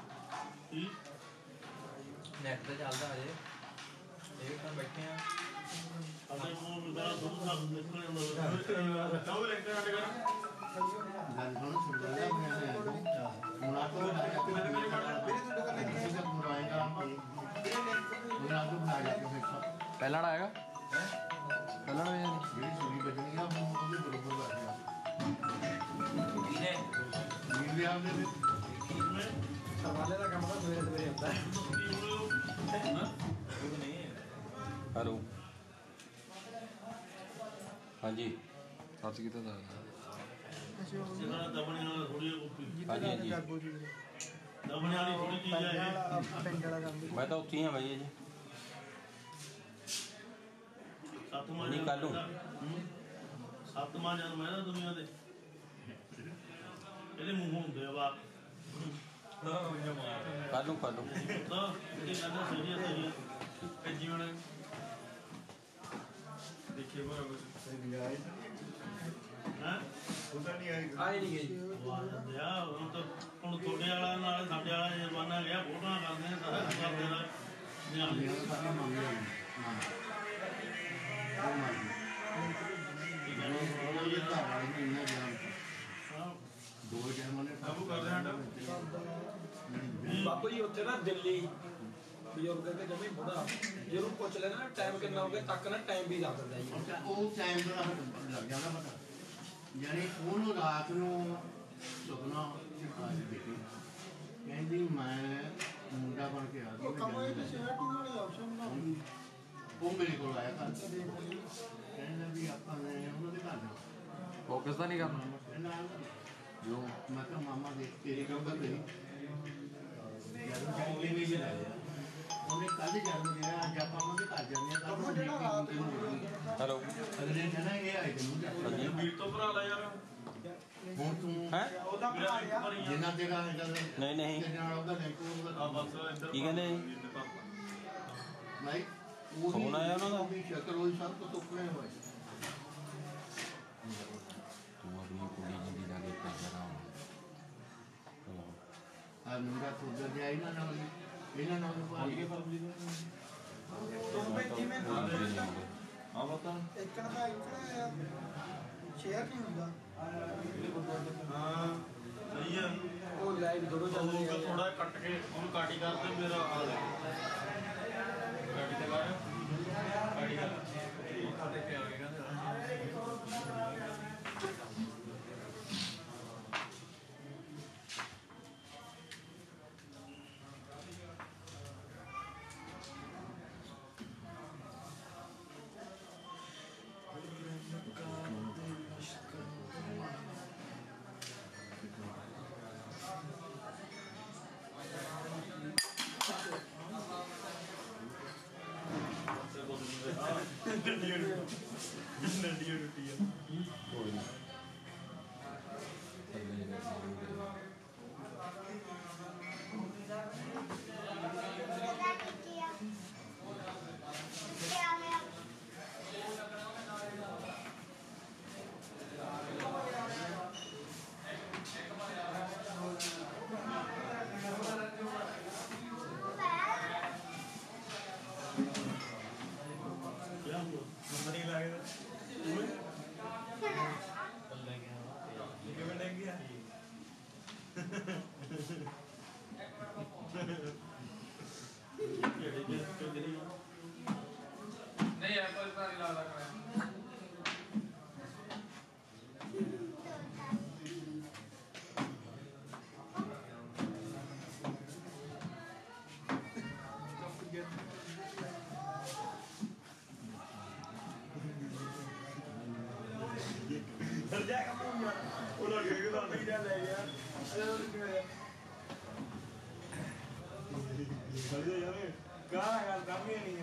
ਨੈਟ ਤੇ ਚੱਲਦਾ ਹਜੇ ਇਹ ਤਾਂ ਬੈਠੇ ਆ ਸਾਡੇ ਕੋਲ ਦਾ ਦੁੱਧ ਦਾ ਨਿਕਲ ਜਾਂਦਾ ਉਹ ਲੈ ਕੇ ਆਡੇ ਕਰ ਗੱਲ ਸੁਣ ਸੁਣ ਲੈ ਮੈਂ ਮੁਨਾ ਤੋਂ ਮੇਰੇ ਮੇਰੇ ਮੇਰੇ ਤੋਂ ਕਰ ਲੈ ਕਿਸੇ ਨੂੰ ਆਏਗਾ ਮੁਨਾ ਤੋਂ ਬਣਾ ਜਾ ਕੇ ਪਹਿਲਾਂ ਆਏਗਾ ਪਹਿਲਾਂ ਆ ਜਾਣੀ ਜਿਹੜੀ ਸੁਣੀ ਬਜਣੀ ਆ ਉਹਦੇ ਬਰੋਬਰ ਬੈਠਾ ਇਹਨੇ ਨੀਂਦ ਆਉਂਦੇ ਨੇ ਸਵਾਲੇ ਦਾ ਕੰਮ ਤਾਂ ਸਵੇਰੇ ਸਵੇਰੇ ਹੁੰਦਾ ਹੈ हेलो हाँ जी सच कितना था ਜਿਹੜਾ ਦਬਣੇ ਵਾਲਾ ਥੋੜੀ हाँ जी हाँ जी ਦਬਣੇ ਵਾਲੀ ਥੋੜੀ ਚੀਜ਼ ਹੈ मैं तो उत्थे ही हाँ भाई जी ਸੱਤਵਾਂ ਨਹੀਂ ਕੱਲ ਨੂੰ ਸੱਤਵਾਂ ਜਨਮ ਹੈ ਨਾ ਦੁਨੀਆ ਦੇ ਇਹਦੇ ਮੂੰਹ ਹੁੰਦੇ ਆ ਵਾ कल नूं कल नूं ਤਾਂ ਇਹ ਕਹਿੰਦਾ ਸਹੀ ਹੈ ਸਹੀ ਹੈ ਇਹ ਜੀਵਨ ਦੇਖੇ ਬਰਾਬਰ ਹੈ ਉਹਦਾ ਨਹੀਂ ਆਏਗਾ ਆਏ ਨਹੀਂ ਗਈ ਯਾ ਹੁਣ ਤਾਂ ਹੁਣ ਤੁਹਾਡੇ ਵਾਲਾ ਨਾਲ ਸਾਡੇ ਵਾਲਾ ਜ਼ਮਾਨਾ ਗਿਆ ਫੋਟੋਆਂ ਕਰਦੇ ਨੇ ਸਾਰਾ ਕਰਦੇ ਨੇ ਨਿਆਣੇ ਮੇਰੇ ਸਾਰੇ ਮੰਗੇ ਨਾ ਉਹ ਮੰਗੇ ਉਹ ਇਹ ਤਾਂ ਵਾਲੀ ਨਹੀਂ ਨਾ ਜਾਣ ਦੋ ਜਨਮਾਂ ਨੇ ਕਾਬੂ ਕਰਦੇ ਹਾਂ ਬਾਪੂ ਜੀ ਉੱਥੇ ਨਾ ਦਿੱਲੀ ਬਜ਼ੁਰਗ ਦੇ ਜਮੇ ਬੁੜਾ ਜਿਹਨੂੰ ਪੁੱਛ ਲੈਣਾ ਨਾ ਟਾਈਮ ਕਿੰਨਾ ਹੋ ਗਿਆ ਤੱਕ ਨਾ ਟਾਈਮ ਵੀ ਲਾ ਦਿੰਦਾ ਜੀ ਉਹ ਟਾਈਮ ਦਾ ਲੱਗ ਜਾਂਦਾ ਪਤਾ ਯਾਨੀ ਉਹਨੂੰ ਰਾਤ ਨੂੰ ਸੁਪਨਾ ਚਿਪਾ ਕੇ ਦੇਖੀ ਕਹਿੰਦੀ ਮੈਂ ਮੁੰਡਾ ਬਣ ਕੇ ਆ ਗਿਆ ਉਹ ਮੇਰੇ ਕੋਲ ਆਇਆ ਤਾਂ ਕਹਿੰਦਾ ਵੀ ਆਪਾਂ ਨੇ ਉਹਨਾਂ ਦੇ ਘਰ फोकस तो नहीं करना ਕਹਿੰਦਾ ਜੋ ਮੈਂ ਕਿਹਾ ਮਾਮਾ ਦੇ ਤੇਰੀ ਕੰਮ ਕਰ ਰਹੀ ਉਹਨੇ ਕੱਲ ਜਨਮ ਲਿਆ ਅੱਜ ਆਪਾਂ ਉਹਨਾਂ ਦੇ ਘਰ ਜਾਂਦੇ ਆ ਤਾਂ हेलो ਅਗਲੇ ਦਿਨ ਨਾ ਇਹ ਆਏ ਤੈਨੂੰ ਵੀਰ ਤੋਂ ਭਰਾ ਲੈ ਯਾਰ ਹੁਣ ਤੂੰ हैं ਉਹਦਾ ਭਰਾ ਆ ਜਿੰਨਾ ਤੇਰਾ ਹੈਗਾ नहीं नहीं ਤੇਰੇ ਨਾਲ ਉਹਦਾ ਲਿੰਕ ਹੋਊਗਾ ਆ ਬਸ ਇੱਧਰ की कहते हैं ਭਾਈ ਉਹ ਫੋਨ ਆਇਆ ਉਹਨਾਂ ਦਾ? ਵੀ ਸ਼ਕਲ ਉਹ ਸਭ ਤੋਂ ਟੁਕੜੇ ਹੋਏ तू अपनी कुड़ी जिंदी जाके पैसा ना ਆ ਮੁੰਡਾ ਤੋਂ ਜਾਈ ਨਾ ਨਾਲ ਇਹਨਾਂ ਨਾਲ ਪਾਲ ਕੇ ਪਰ ਤੂੰ ਬੈਠੀ ਮੈਂ ਆ ਬਤਾ ਇੱਕ ਨਾ ਇੱਕ ਨਾ ਸ਼ੇਅਰ ਨਹੀਂ ਹੁੰਦਾ ਹਾਂ ਸਹੀ ਹੈ ਉਹ ਲਾਈਵ ਦੋਨੋਂ ਚੱਲ ਰਹੇ ਆ ਥੋੜਾ ਕੱਟ ਕੇ ਉਹਨੂੰ ਕਾਟੀ ਕਰਦੇ ਮੇਰਾ ਆ ਲੈ ਕਾਟੀ ਤੇ ਕਰ ਕਾਟੀ ਕਰ ਉਹ ਖਾਤੇ ਤੇ ਆ ਗਿਆ ਕਹਿੰਦੇ ਨੰਡੀਆਂ ਟੁੱਟੀਆਂ कोई नहीं ਨੰਬਰ ਨਹੀਂ ਲੱਗਦਾ ਲੈ ਗਿਆ ਕਿਵੇਂ ਲੈ ਗਿਆ ਨਹੀਂ ਯਾਰ ਕੋਈ ਤਾਂ ਨਹੀਂ ਲੱਗਦਾ ਕਰਾਂ ਜਾ ਕੰਮ ਹੋ ਉਹ ਲੱਗ ਗਿਆ ਤਾਂ ਨਹੀਂ ਲੈ ਗਿਆ ਖੜੀ ਯਾਰ ਕਾਹ ਗੱਲ ਕੰਮ ਹੀ ਨਹੀਂ ਹੈ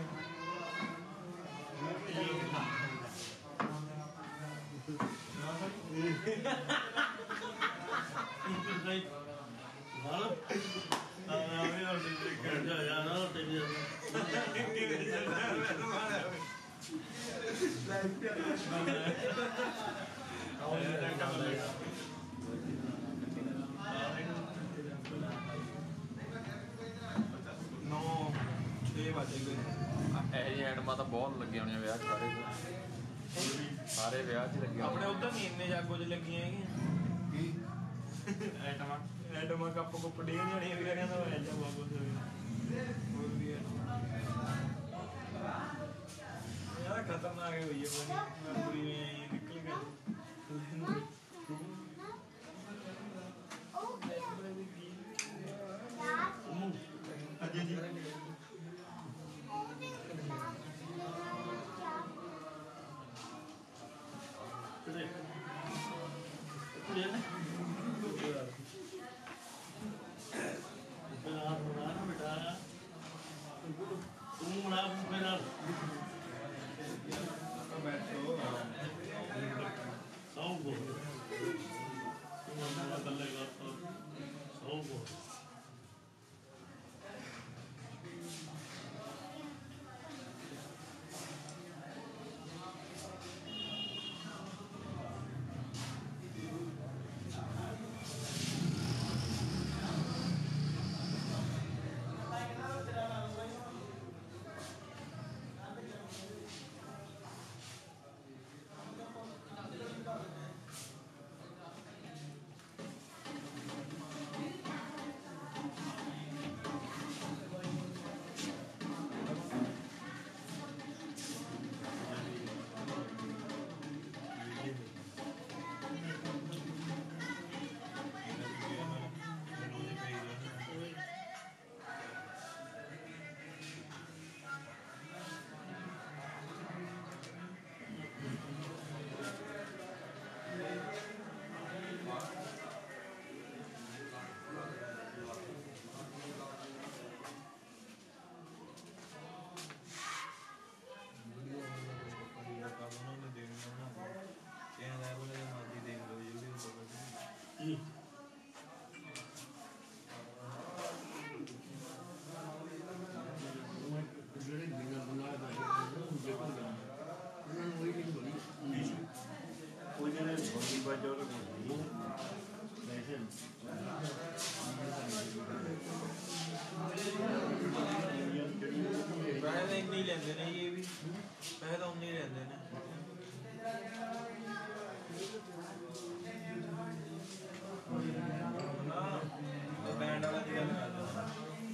ਨਾਲ ਆ ਵੀ ਉਹ ਕਰ ਜਾ ਯਾਰ ਨੌ ਛੇ ਵਜੇ ਗਏ ਇਹ ਐਟਮਾਂ ਤਾਂ ਬਹੁਤ ਲੱਗੀਆਂ ਹੋਣੀਆਂ ਵਿਆਹ 'ਚ ਸਾਰੇ ਸਾਰੇ ਵਿਆਹ 'ਚ ਲੱਗੀਆਂ ਆਪਣੇ ਉੱਧਰ ਨਹੀਂ ਇੰਨੇ ਜਾਗੋ 'ਚ ਲੱਗੀਆਂ ਹੈਗੀਆਂ ਕੀ ਐਟਮਾਂ ਐਟਮਾਂ ਕੱਪ ਕੁੱਪ ਡੇ ਜਾਣੀਆਂ ਵੀ ਰਹਿਣੀਆਂ ਤਾਂ ਹੋ ਜਾਂਦਾ ਬਾਬੂ ਹੋਰ ਵੀ ਹੈ ਯਾਰ ਖਤਰਨਾਕ ਹੋਈ ਹੈ ਪੂਰੀ ਮੈਂ ਨਿਕਲ ਗਿਆ ਅਜੇ ਜੀ ਜਿਹੜੇ ਬਿਨਾਂ ਬਣਾ ਦਾ ਦੂਜੇ ਭਾਗ ਉਹਨਾਂ ਨੂੰ ਉਹੀ ਨਹੀਂ ਬੋਲੀ ਕੋਈ ਜਿਹੜੇ ਬੋਲੀ ਬਾਜੋ ਉਹ ਵੈਸੇ ਪੈਸੇ ਤਾਂ ਇੰਨੇ ਹੀ ਲੈਂਦੇ ਨੇ ਇਹ ਵੀ ਪੈਸੇ ਤਾਂ ਉਨੇ ਹੀ ਲੈਂਦੇ ਨੇ ਨਾ ਬੈਂਡ ਵਾਲਾ ਦੀ ਗੱਲ ਕਰਦਾ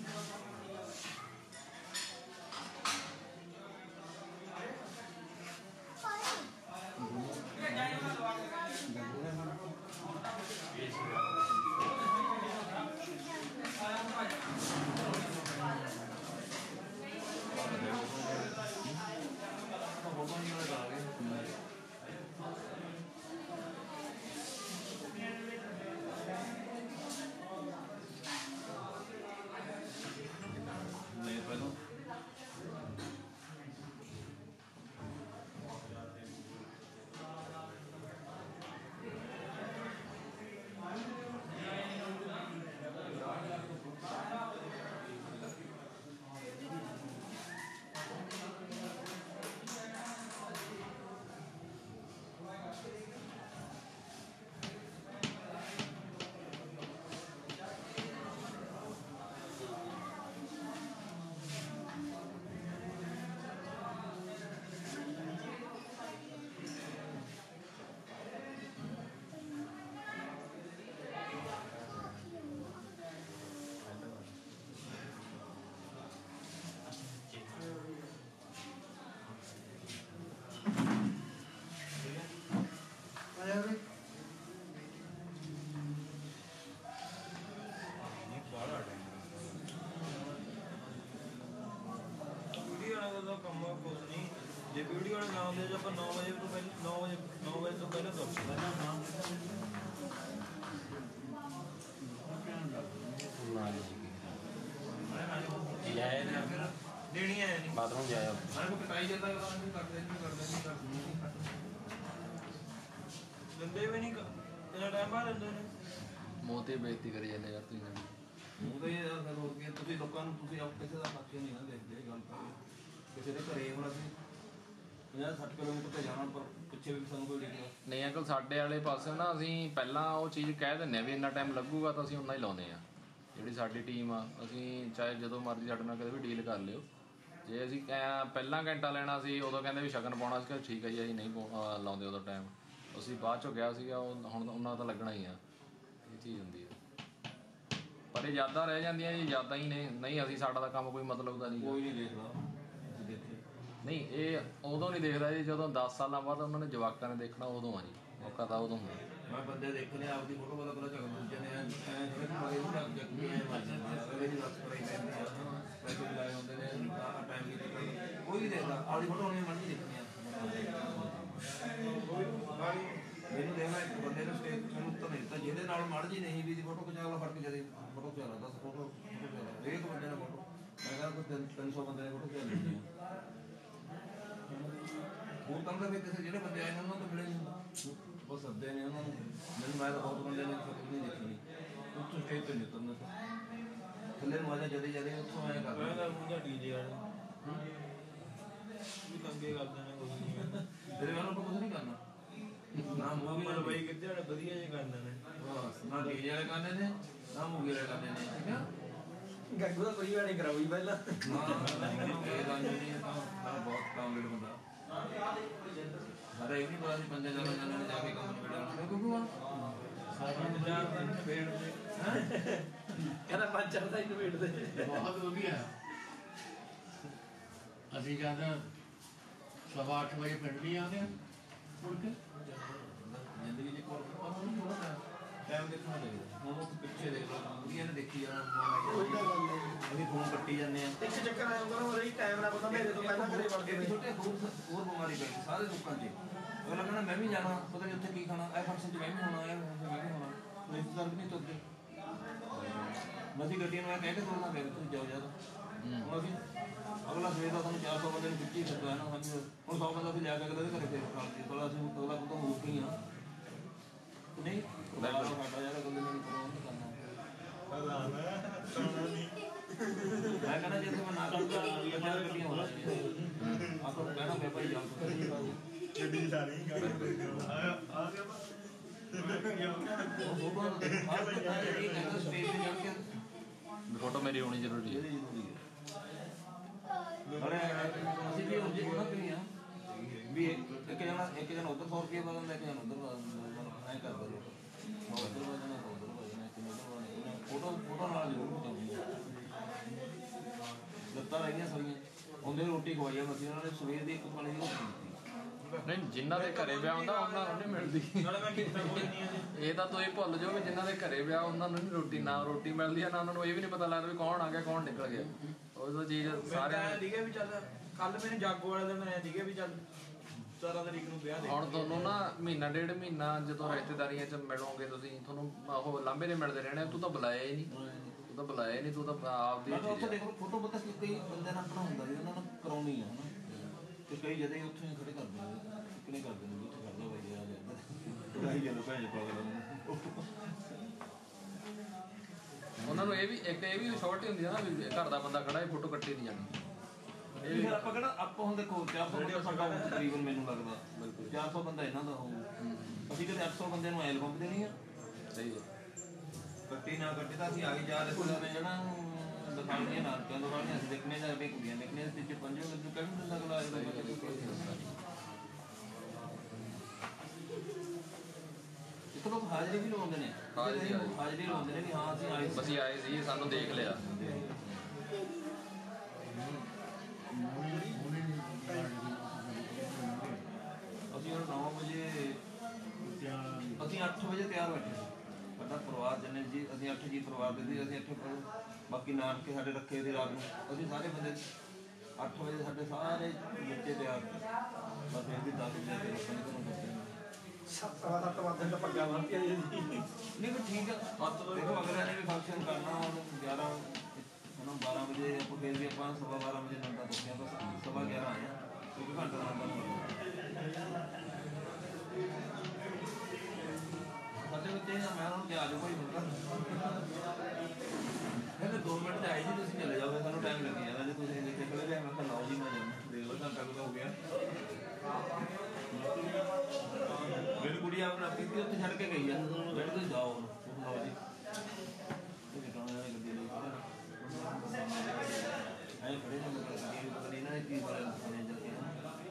ਜੇ ਵੀਡੀਓ ਵਾਲੇ ਨਾ ਆਉਂਦੇ ਜੇ ਆਪਾਂ ਨੌ ਵਜੇ ਤੋਂ ਪਹਿਲਾਂ ਨੌ ਵਜੇ ਨੌ ਵਜੇ ਤੋਂ ਪਹਿਲਾਂ ਦੱਸ ਦੇਣਾ ਹਾਂ ਲੈ ਨਾ ਦੇਣੀ ਹੈ ਨਹੀਂ ਬਾਥਰੂਮ ਜਾਇਆ ਮੈਂ ਕੋ ਕਟਾਈ ਜਾਂਦਾ ਨਹੀਂ ਕਰਦੇ ਨਹੀਂ ਕਰਦੇ ਨਹੀਂ ਕਰਦੇ ਦਿੰਦੇ ਵੀ ਨਹੀਂ ਇਹਨਾਂ ਟਾਈਮ ਬਾਅਦ ਦਿੰਦੇ ਨੇ ਮੂੰਹ ਤੇ ਬੇਇੱਜ਼ਤੀ ਕਰੀ ਜਾਂਦੇ ਯਾਰ ਤੁਸੀਂ ਮੂੰਹ ਤੇ ਯਾਰ ਹੋ ਗਿਆ ਤੁਸੀਂ ਲੋਕਾਂ ਨੂੰ ਤੁਸੀਂ ਆਪ ਕਿਸੇ ਦਾ ਪੱਖ ਨਹੀਂ ਨਾ ਦੇਖਦੇ ਗੱਲ ਤਾਂ ਕਿਸੇ ਦੇ ਘਰੇ ਹੁਣ ਅਸੀਂ ਪੰਜਾਹ ਸੱਠ ਕਿਲੋਮੀਟਰ ਤੇ ਜਾਣਾ ਪਰ ਪਿੱਛੇ ਵੀ ਸਾਨੂੰ ਕੋਈ ਡਿੱਗਦਾ ਨਹੀਂ ਅੰਕਲ ਸਾਡੇ ਵਾਲੇ ਪਾਸੇ ਨਾ ਅਸੀਂ ਪਹਿਲਾਂ ਉਹ ਚੀਜ਼ ਕਹਿ ਦਿੰਦੇ ਹਾਂ ਵੀ ਇੰਨਾ ਟਾਈਮ ਲੱਗੂਗਾ ਤਾਂ ਅਸੀਂ ਉਨਾ ਹੀ ਲਾਉਂਦੇ ਹਾਂ। ਜਿਹੜੀ ਸਾਡੀ ਟੀਮ ਆ ਅਸੀਂ ਚਾਹੇ ਜਦੋਂ ਮਰਜ਼ੀ ਸਾਡੇ ਨਾਲ ਕਦੇ ਵੀ ਡੀਲ ਕਰ ਲਿਓ। ਜੇ ਅਸੀਂ ਪਹਿਲਾਂ ਘੰਟਾ ਲੈਣਾ ਸੀ ਉਦੋਂ ਕਹਿੰਦੇ ਵੀ ਸ਼ਗਨ ਪਾਉਣਾ ਸੀਗਾ ਠੀਕ ਹੈ ਜੀ ਅਸੀਂ ਨਹੀਂ ਲਾਉਂਦੇ ਉਦੋਂ ਟਾਈਮ। ਅਸੀਂ ਬਾਅਦ 'ਚੋਂ ਗਿਆ ਸੀਗਾ ਉਹ ਹੁਣ ਉਹਨਾਂ ਤਾਂ ਲੱਗਣਾ ਹੀ ਆ। ਇਹ ਚੀਜ਼ ਹੁੰਦੀ ਹੈ ਪਰ ਇਹ ਯਾਦਾਂ ਰਹਿ ਜਾਂਦੀਆਂ ਜੀ ਯਾਦਾਂ ਹੀ ਨੇ। ਨਹੀਂ ਅਸੀਂ ਸਾਡਾ ਤਾਂ ਕੰਮ ਕੋਈ ਮਤਲਬ ਦਾ ਨਹੀਂ ਕੋਈ ਨਹੀਂ ਦੇਖਦਾ ਦੇਖੇ ਨਹੀਂ ਇਹ ਉਦੋਂ ਨਹੀਂ ਦੇਖਦਾ ਜੀ ਜਦੋਂ ਦਸ ਸਾਲਾਂ ਬਾਅਦ ਉਹਨਾਂ ਨੇ ਜਵਾਕਾਂ ਨੇ ਦੇਖਣਾ ਉਦੋਂ ਆ ਜੀ ਮੌਕਾ ਤਾਂ ਉਦੋਂ ਹੁੰਦਾ। ਮੈਂ ਬੰਦੇ ਦੇਖਣੇ ਆਪਦੀ ਫੋਟੋ ਪਤਾ ਪਤਾ ਚੱਕ ਦੂਜੇ ਨੇ ਐ ਜਿਹੜੇ ਮਾਰੇ ਉਹ ਲੱਗ ਚੱਕੀ ਐ ਮਰ ਜਾਂਦੇ ਆ ਅਗਲੇ ਦੀ ਲੱਤ ਕਰਾਈ ਪੈਂਦੀ ਆ ਪੈਸੇ ਵੀ ਲਾਏ ਹੁੰਦੇ ਨੇ ਟਾਈਮ ਵੀ ਕੋਈ ਨਹੀਂ ਦੇਖਦਾ ਆਪਦੀ ਫੋਟੋ ਉਹਨੇ ਮਰਜ਼ੀ ਦੇਖਣੀ ਆ। ਮੈਨੂੰ ਦੇਖਣਾ ਇੱਕ ਬੰਦੇ ਨੇ ਸਟੇਜ ਮੈਨੂੰ ਉੱਤਰ ਨਹੀਂ ਦਿੱਤਾ ਜਿਹਦੇ ਨਾਲ ਮਰਜ਼ੀ ਨਹੀਂ ਵੀ ਦੀ ਫੋਟੋ ਖਿਚਾ ਲਾ ਫੜ ਕੇ ਜਦੇ ਫੋਟੋ ਖਿਚਾ ਲਾ ਦਸ ਫੋਟੋ ਖਿਚਾ ਲਾ ਹਰੇਕ ਬੰਦੇ ਨੇ ਫੋਟੋ ਮੈਂ ਕਹਿੰਦਾ ਕੋਈ ਤਿੰਨ ਸੌ ਬੰਦੇ ਨੇ ਫੋਟੋ ਖਿਚਾ ਲੈਣੀ ਆ। ਹੋਰ ਕੰਮ ਦੇ ਕਿਸੇ ਜਿਹੜੇ ਬੰਦੇ ਆਏ ਨੇ ਉਹਨਾਂ ਤੋਂ ਮਿਲੇ ਨਹੀਂ ਉਹ ਸੱਦੇ ਨੇ ਉਹਨਾਂ ਨੂੰ ਮੈਨੂੰ ਮੈਂ ਤਾਂ ਬਹੁਤ ਬੰਦੇ ਨੇ ਫੋਟੋ ਨਹੀਂ ਦੇਖੀ ਨਹੀਂ ਉੱਥੋਂ ਸਟੇਜ ਤੇ ਨਹੀਂ ਉਤਰਨਾ ਥੱਲੇ ਨੂੰ ਆ ਜਾ ਜਦੇ ਜਦੇ ਉੱਥੋਂ ਆਇਆ ਕਰ ਮੈਂ ਤਾਂ ਮੁੰਡਾ ਡੀਜੇ ਵਾਲੇ ਵੀ ਕੰਗੇ ਕਰਦੇ ਨੇ ਕੁਝ ਨਹੀਂ ਤੇਰੇ ਵੱਲੋਂ ਕੁਝ ਨਹੀਂ ਕਰਨਾ ਨਾ ਮੂਵੀ ਵਾਲੇ ਬਾਈ ਕਿੱਥੇ ਵਾਲੇ ਵਧੀਆ ਜੇ ਕਰਦੇ ਨੇ ਨਾ ਡੀਜੇ ਵਾਲੇ ਕਰਦੇ ਨੇ ਨਾ ਮੂਵੀ ਵਾਲੇ ਕਰਦੇ ਨੇ ਠੀਕ ਆ ਗੱਗੂ ਦਾ ਕੋਈ ਵਾਲੇ ਕਰਾਉਈ ਪਹਿਲਾਂ ਇਹ ਗੱਲ ਨਹੀਂ ਤਾਂ ਬਹੁਤ ਕੰਮ ਵੇੜ ਹੁੰਦਾ ਸਾਡਾ ਇਹ ਨਹੀਂ ਪਤਾ ਸੀ ਪੰਜੇ ਜਾਣੇ ਜਾਣੇ ਨੇ ਜਾ ਕੇ ਕੰਮ ਨਿਬੇੜਿਆ ਕਿਉਂਕਿ ਆ ਸਾਡਾ ਪੰਜਾਬ ਦੇ ਨਿਬੇੜ ਦੇ ਕਹਿੰਦਾ ਪੰਜ ਚਾਰ ਦਾ ਹੀ ਨਿਬੇੜ ਦੇ ਬਹੁਤ ਵਧੀਆ ਅਸੀਂ ਕਹਿੰਦੇ ਸਵਾ ਅੱਠ ਵਜੇ ਪਿੰਡ ਨਹੀਂ ਆਉਂਦੇ ਮੁੜ ਕੇ ਜ਼ਿੰਦਗੀ ਚ ਕੋਲ ਉਹਨੂੰ ਥੋੜਾ ਟਾਈਮ ਦੇਖਣਾ ਚਾਹੀਦਾ ਹੁਣ ਉਹ ਪਿੱਛੇ ਦੇਖ ਲਓ ਵਧੀਆ ਨੇ ਦੇਖੀ ਜਾਣਾ ਅਸੀਂ ਫੋਨ ਕੱਟੀ ਜਾਂਦੇ ਆ ਇੱਕ ਚੱਕਰ ਆਇਆ ਹੁੰਦਾ ਉਹ ਰਹੀ ਟਾਈਮ ਨਾਲ ਪਤਾ ਮੇਰੇ ਤੋਂ ਪਹਿਲਾਂ ਘਰੇ ਵੜ ਕੇ ਛੋਟੇ ਹੋਰ ਹੋਰ ਬਿਮਾਰੀ ਪੈ ਗਈ ਸਾਰੇ ਲੋਕਾਂ 'ਚ ਉਹ ਲੱਗਣਾ ਮੈਂ ਵੀ ਜਾਣਾ ਪਤਾ ਨਹੀਂ ਉੱਥੇ ਕੀ ਖਾਣਾ ਇਹ ਫੰਕਸ਼ਨ 'ਚ ਮੈਂ ਵੀ ਹੋਣਾ ਇਹ ਮੈਂ ਵੀ ਹੋਣਾ ਰਿਸ਼ਤੇਦਾਰ ਵੀ ਨਹੀਂ ਤੁਰਦੇ ਮਸੀਂ ਗੱਡੀਆਂ ਨੂੰ ਕਹਿ ਕੇ ਤੁਰਨਾ ਪਿਆ ਤੁਸੀਂ ਜਾਓ ਯਾਰ ਹੁਣ ਅਸੀਂ ਅਗਲਾ ਸਵੇਰ ਦਾ ਸਾਨੂੰ ਚਾਰ ਸੌ ਬੰਦੇ ਨੂੰ ਖਿੱਚੀ ਸਕਦਾ ਹੈ ਨਾ ਸਾਨੂੰ ਹੁਣ ਸੌ ਬੰਦਾ ਅਸੀਂ ਲਿਆ ਕੇ ਅਗਲੇ ਦੇ ਘਰੇ ਫੇਰ ਖਾਣ ਦੀ ਕੋਲ ਅਸੀਂ ਅਗਲਾ ਤੋਂ ਮੂਰਖ ਹੀ ਆ ਨਹੀਂ ਬਾਹਰ ਸਾਡਾ ਯਾਰ ਅਗਲੇ ਨੂੰ ਕਰਨਾ ਮੈਂ ਕਹਿੰਦਾ ਜੇ ਮੈਂ ਨਾ ਕਰਦਾ ਪੰਜਾਹ ਗੱਡੀਆਂ ਹੋ ਰਹੀਆਂ ਆਪਾਂ ਨੂੰ ਕਹਿਣਾ ਪਿਆ ਭਾਈ ਜਾਓ ਗੱਡੀ ਸਾਰੀ ਆ ਆ ਗਿਆ ਫੋਟੋ ਮੇਰੀ ਹੋਣੀ ਜ਼ਰੂਰੀ ਹੈ ਅਸੀਂ ਵੀ ਉਹ ਜਿਹੜਾ ਕਿ ਆ ਵੀ ਇੱਕ ਜਣਾ ਇੱਕ ਜਣਾ ਉੱਧਰ ਸੌ ਰੁਪਏ ਬਦਲਦਾ ਇੱਕ ਜਣਾ ਉੱਧਰ ਐਂ ਕਰਦਾ ਲੋਕ ਉੱਧਰ ਵਜਣਾ ਉੱਧਰ ਵਜਣਾ ਇੱਕ ਉੱਧਰ ਫੋਟੋ ਫੋਟੋ ਨਾਲ ਜ਼ਰੂਰ ਪਹੁੰਚਾਉਂਦੀ ਲੱਤਾਂ ਰਹੀਆਂ ਸਾਰੀਆਂ ਉਹਦੇ ਰੋਟੀ ਖਵਾਈ ਆ ਅਸੀਂ ਉਹਨਾਂ ਨੇ ਸਵੇਰ ਦੀ ਇੱਕ ਖਾਣੇ ਦੀ ਰੋਟੀ ਦਿੱਤੀ ਨਹੀਂ ਜਿਨ੍ਹਾਂ ਦੇ ਘਰੇ ਵਿਆਹ ਹੁੰਦਾ ਉਹਨਾਂ ਨੂੰ ਨਹੀਂ ਮਿਲਦੀ ਇਹ ਤਾਂ ਤੁਸੀਂ ਭੁੱਲ ਜਾਓ ਵੀ ਜਿਨ੍ਹਾਂ ਦੇ ਘਰੇ ਵਿਆਹ ਉਹਨਾਂ ਨੂੰ ਨਹੀਂ ਰੋਟੀ ਨਾ ਰੋਟੀ ਮਿਲਦੀ ਆ ਨਾ ਉਹਨਾਂ ਨੂੰ ਇਹ ਵੀ ਨਹੀਂ ਪਤਾ ਲੱਗਦਾ ਵੀ ਕੌਣ ਆ ਗਿਆ ਕੌਣ ਨਿਕਲ ਗਿਆ ਉਹ ਤਾਂ ਚੀਜ਼ ਸਾਰਿਆਂ ਦੀਗੇ ਵੀ ਚੱਲ ਕੱਲ ਮੈਨੂੰ ਜਾਗੋ ਵਾਲੇ ਦਿਨ ਆਇਆ ਦੀਗੇ ਵੀ ਚੱਲ ਸਤਾਰਾਂ ਤਰੀਕ ਨੂੰ ਵਿਆਹ ਦੇ ਹੁਣ ਤੁਹਾਨੂੰ ਨਾ ਮਹੀਨਾ ਡੇਢ ਮਹੀਨਾ ਜਦੋਂ ਰਿਸ਼ਤੇਦਾਰੀਆਂ 'ਚ ਮਿਲੋਗੇ ਤੁਸੀਂ ਤੁਹਾਨੂੰ ਉਹ ਲਾਂਭੇ ਨੇ ਮਿਲਦੇ ਰਹਿਣੇ ਤੂੰ ਤਾਂ ਬੁਲਾਇਆ ਹੀ ਨਹੀਂ ਤੂੰ ਤਾਂ ਬੁਲਾਇਆ ਹੀ ਨਹੀਂ ਤੂੰ ਤਾਂ ਆਪਦੀ ਉੱਥੇ ਦੇਖੋ ਫੋਟੋ ਪਤਾ ਕਿ ਕਈ ਬੰਦੇ ਨਾਲ ਆਪਣਾ ਹੁੰਦਾ ਵੀ ਉਹਨਾਂ ਨੂੰ ਕਰਾਉਣੀ ਆ ਹਨਾ ਤੇ ਕਈ ਜਦੇ ਉੱਥੇ ਹੀ ਖੜੇ ਕਰਦੇ ਨੇ ਕਿਨੇ ਕਰਦੇ ਨੇ ਉੱਥੇ ਕਰਦੇ ਬਾਈ ਆ ਜਾਂਦਾ ਨਹੀਂ ਜਦੋਂ ਭੈਣ ਪਾਗਲ ਉਹਨਾਂ ਨੂੰ ਇਹ ਵੀ ਇੱਕ ਇਹ ਵੀ ਸ਼ੋਰਟੀ ਹੁੰਦੀ ਆ ਨਾ ਵੀ ਘਰ ਦਾ ਬੰਦਾ ਖੜਾ ਇਹ ਫੋਟੋ ਕੱਟੀ ਨਹੀਂ ਜਾਣੀ ਇਹ ਫਿਰ ਆਪਾਂ ਕਿਹੜਾ ਆਪਾਂ ਹੁਣ ਦੇਖੋ ਚਾਰ ਸੌ ਬੰਦਾ ਸਾਡਾ ਤਕਰੀਬਨ ਮੈਨੂੰ ਲੱਗਦਾ ਬਿਲਕੁਲ ਚਾਰ ਸੌ ਬੰਦਾ ਇਹਨਾਂ ਦਾ ਹੋਊ ਅਸੀਂ ਕਿਤੇ ਅੱਠ ਸੌ ਬੰਦੇ ਨੂੰ ਐਲਬਮ ਦੇਣੀ ਆ ਸਹੀ ਹੈ ਕੱਟੀ ਨਾ ਕੱਟੀ ਤਾਂ ਅਸੀਂ ਆ ਕੇ ਜਾ ਰਹੇ ਨੇ ਜਿਹੜਾ ਦਿਖਾਉਣੀਆਂ ਨਾਲ ਕਿਉਂ ਦਿਖਾਉਣੀਆਂ ਅਸੀਂ ਦੇਖਣੇ ਜਾਂ ਵੀ ਕੁੜੀਆਂ ਦੇਖਣੀਆਂ ਤੇ ਪਿੱਛੇ ਪੰਜੋ ਮੈਨੂੰ ਕਹਿਣ ਦਿੰਦਾ ਅਗਲਾ ਇੱਕ ਲੋਕ ਹਾਜ਼ਰੀ ਵੀ ਲਵਾਉਂਦੇ ਨੇ ਹਾਜ਼ਰੀ ਹਾਜ਼ਰੀ ਲਵਾਉਂਦੇ ਨੇ ਵੀ ਹਾਂ ਅਸੀਂ ਆਏ ਅਸੀਂ ਆਏ ਸੀ ਸਾਨੂੰ ਦੇਖ ਲਿਆ ਅਸੀਂ ਹੁਣ ਨੌ ਵਜੇ ਅਸੀਂ ਅੱਠ ਵਜੇ ਤਿਆਰ ਬੈਠੇ ਸਾਡਾ ਪਰਿਵਾਰ ਜਨੇ ਜੀ ਅਸੀਂ ਅੱਠ ਜੀ ਪਰਿਵਾਰ ਦੇ ਸੀ ਅਸੀਂ ਅੱਠ ਬਾਕੀ ਨਾਨਕੇ ਸਾਡੇ ਰੱਖੇ ਸੀ ਰਾਤ ਨੂੰ ਅਸੀਂ ਸਾਰੇ ਬੰਦੇ ਅੱਠ ਵਜੇ ਸਾਡੇ ਸਾਰੇ ਬੱਚੇ ਤਿਆਰ ਬਸ ਫਿਰ ਵੀ ਦਸ ਵਜੇ ਤੇ ਰੱਖਣੇ ਤੁਹਾਨੂੰ ਸੱਤ ਸੱਤ ਵਜੇ ਤੱਕ ਪੱਗਾਂ ਬੰਨ੍ਹਤੀਆਂ ਜੀ ਨਹੀਂ ਵੀ ਠੀਕ ਆ ਦੇਖੋ ਅਗਰ ਇਹਨੇ ਵੀ ਫੰਕਸ਼ਨ ਕਰਨਾ ਹੁਣ ਗਿਆਰਾਂ ਹੁਣ ਬਾਰਾਂ ਵਜੇ ਆਪਾਂ ਫਿਰ ਵੀ ਆਪਾਂ ਸਵਾ ਬਾਰਾਂ ਵਜੇ ਨੰਦਾ ਦੁੱਖਿਆ ਬਸ ਸਵਾ ਗਿਆਰਾਂ ਆਏ ਇੱਕ ਘੰਟਾ ਦਾ ਨੰਦਾ ਸਾਡੇ ਬੱਚੇ ਮੈਂ ਉਹਨਾਂ ਨੂੰ ਕਿਹਾ ਆ ਜਾਓ ਭਾਈ ਮਿਲਦਾ ਕਹਿੰਦੇ ਦੋ ਮਿੰਟ ਤੇ ਆਈ ਜੀ ਤੁਸੀਂ ਚਲੇ ਜਾਓਗੇ ਸਾਨੂੰ ਟਾਈਮ ਲੱਗ ਜਾਂਦਾ ਜੇ ਤੁਸੀਂ ਦੇਖੇ ਖੜੇ ਰਹੇ ਮੈਂ ਤਾਂ ਲਾਓ ਜੀ ਮੈਂ ਜਾਣਾ ਦੇਖ ਲਓ ਘੰਟਾ ਕੁ ਹੋ ਗਿਆ ਬਣਾ ਪੀਤੀ ਉੱਥੇ ਛੱਡ ਕੇ ਗਈ ਆ ਬੈਠ ਕੇ ਜਾਓ ਲਓ ਜੀ ਇਹ ਟਾਉਣੇ ਵਾਲੀ ਗੱਡੀ ਲਈ ਆਏ ਖੜੇ ਨੇ ਗੱਡੀ ਪਤਾ ਨਹੀਂ ਨਾ ਕੀ ਵਾਲੇ ਨੇ ਜਲ ਕੇ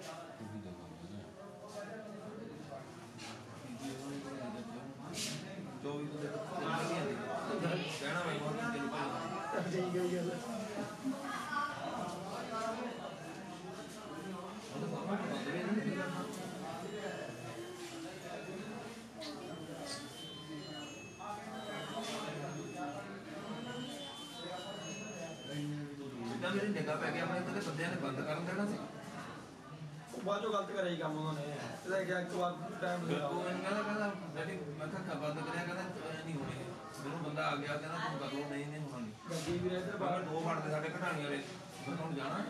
ਚੌਵੀ ਤੋਂ ਕਹਿਣਾ ਮੈਂ ਬਹੁਤ ਠੀਕ ਹੈ ਗੱਲ ਮੇਰੀ ਨਿਗਾਹ ਪੈ ਗਈ ਆਪਣੇ ਤੇ ਬੰਦਿਆਂ ਨੇ ਬੰਦ ਕਰਨ ਦੇਣਾ ਸੀ ਬਾਅਦ ਚੋਂ ਗਲਤ ਕਰਿਆ ਕੰਮ ਉਹਨਾਂ ਨੇ ਇਹਦਾ ਕਿ ਇੱਕ ਵਾਰ ਟਾਈਮ ਦੇ ਉਹ ਮੈਨੂੰ ਕਹਿੰਦਾ ਕਹਿੰਦਾ ਡੈਡੀ ਮੈਂ ਕਿਹਾ ਬੰਦ ਕਰਿਆ ਕਹਿੰਦਾ ਨਹੀਂ ਹੋਣੀ ਮੈਨੂੰ ਬੰਦਾ ਆ ਗਿਆ ਕਹਿੰਦਾ ਤੂੰ ਕਰ ਲਓ ਨਹੀਂ ਨਹੀਂ ਹੋਣਾ ਨਹੀਂ ਗੱਡੀ ਵੀ ਇੱਧਰ ਬਾਹਰ ਦੋ ਫੜਦੇ ਸਾਡੇ ਘਟਾਣੀ ਵਾਲੇ ਤੁਹਾਨੂੰ ਜਾਣਾ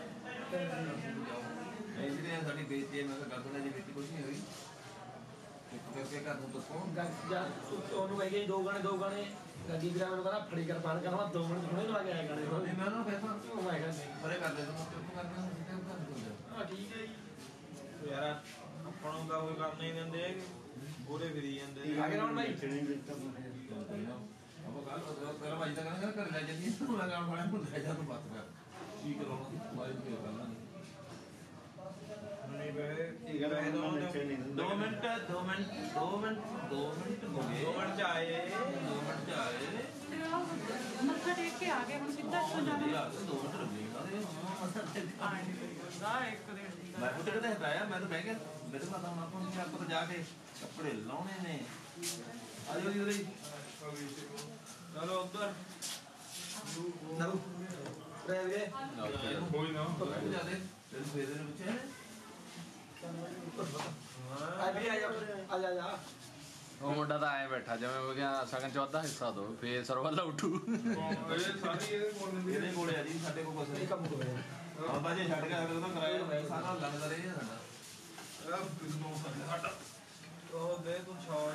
ਇਹ ਜਿਹੜੇ ਸਾਡੀ ਬੇਇੱਜ਼ਤੀ ਹੈ ਮੈਂ ਕਿਹਾ ਗੱਲ ਸੁਣਾ ਜੀ ਬੇਇੱਜ਼ਤੀ ਕੁਝ ਨਹੀਂ ਹੋਈ ਇੱਕ ਕਰਕੇ ਘਰ ਨੂੰ ਦੱਸੋ ਉਹਨੂੰ ਕਹਿ ਗਏ ਦੋ ਗਾਣੇ ਦੋ ਗਾਣੇ ਗੱਡੀ ਡਰਾਈਵਰ ਨੂੰ ਕਹਿੰਦਾ ਫੜੀ ਕਰ ਪਾਣ ਕਰਵਾ ਦੋ ਮਿੰਟ ਹੁਣੇ ਲਾ ਕੇ ਆਇਆ ਗਾਣੇ ਨਹੀਂ ਮੈਂ ਉਹਨੂੰ ਕਹਿੰਦਾ ਉਹ ਮੈਂ ਕਹਿੰਦਾ ਬਰੇ ਕਰਦੇ ਤੂੰ ਚੁੱਪ ਕਰਨਾ ਹੁੰਦਾ ਹਾਂ ਠੀਕ ਹੈ ਜੀ ਯਾਰ ਆਪਾਂ ਨੂੰ ਤਾਂ ਕੋਈ ਕੰਮ ਨਹੀਂ ਦਿੰਦੇ ਹੈਗੇ ਪੂਰੇ ਫਿਰੀ ਜਾਂਦੇ ਆ ਗਿਆ ਹੁਣ ਭਾਈ ਆਪਾਂ ਕੱਲ ਪਹਿਲਾਂ ਭਾਈ ਤਾਂ ਕਹਿੰਦਾ ਘਰ ਲੈ ਜਾਂਦੀ ਤੂੰ ਮੈਂ ਕੰਮ ਫੜਿਆ ਹੁਣ ਲੈ ਜਾ ਤੂੰ ਬਾਤ ਕਰ ਕੀ ਕਰਾਉਣਾ ਮਾਰੀ ਕੀ ਕਰਨਾ ਨਹੀਂ ਬਏ ਠੀਕ ਹੈ ਦੋ ਮਿੰਟ ਦੋ ਮਿੰਟ ਦੋ ਮਿੰਟ ਦੋ ਮਿੰਟ ਦੋ ਮਿੰਟ ਹੋ ਗਏ ਦੋ ਮਿੰਟ ਚ ਆਏ ਦੋ ਮਿੰਟ ਚ ਆਏ ਮੱਥਾ ਟੇਕ ਕੇ ਆ ਗਏ ਹੁਣ ਸਿੱਧਾ ਸੋ ਜਾਣਾ ਯਾਰ ਦੋ ਮਿੰਟ ਲੱਗੇ ਨਾ ਆ ਇੱਕ ਡੇਢ ਦੀ ਮੈਂ ਪੁੱਤ ਕਿਤੇ ਹਟਾਇਆ ਮੈਂ ਤਾਂ ਬਹਿ ਗਿਆ ਮੇਰੇ ਪਤਾ ਹੁਣ ਆਪਾਂ ਨੂੰ ਆਪਾਂ ਜਾ ਕੇ ਕੱਪੜੇ ਲਾਉਣੇ ਨੇ ਆਜੋ ਜੀ ਉਰੇ ਚਲੋ ਉੱਧਰ ਨਰੂ ਰਹਿ ਵੀਰੇ ਕੋਈ ਨਾ ਜਿਆਦੇ ਤੇਰੇ ਫੇਰੇ ਦੇ ਵਿੱਚ ਆ ਵੀ ਆ ਜਾ ਆ ਜਾ ਜਾ ਉਹ ਮੁੰਡਾ ਤਾਂ ਐ ਬੈਠਾ ਜਿਵੇਂ ਉਹ ਗਿਆ ਸਗਨ ਚੌਥਾ ਹਿੱਸਾ ਦੋ ਫੇਰ ਸਰਵਾਲਾ ਉੱਠੂ ਇਹ ਸਾਰੀ ਇਹਦੇ ਕੋਲ ਨੇ ਇਹਦੇ ਕੋਲੇ ਆ ਜੀ ਸਾਡੇ ਕੋਲ ਕੁਛ ਨਹੀਂ ਕੰਮ ਹੋ ਗਿਆ ਹਾਂ ਬਾਜੀ ਛੱਡ ਕੇ ਅਗਲੇ ਤੋਂ ਕਰਾਇਆ ਸਾਰਾ ਲੱਗਦਾ ਰਹੇ ਸਾਡਾ ਇਹ ਕਿਸਨੋਂ ਸਾਡਾ ਉਹ ਦੇ ਤੂੰ ਛਾੜ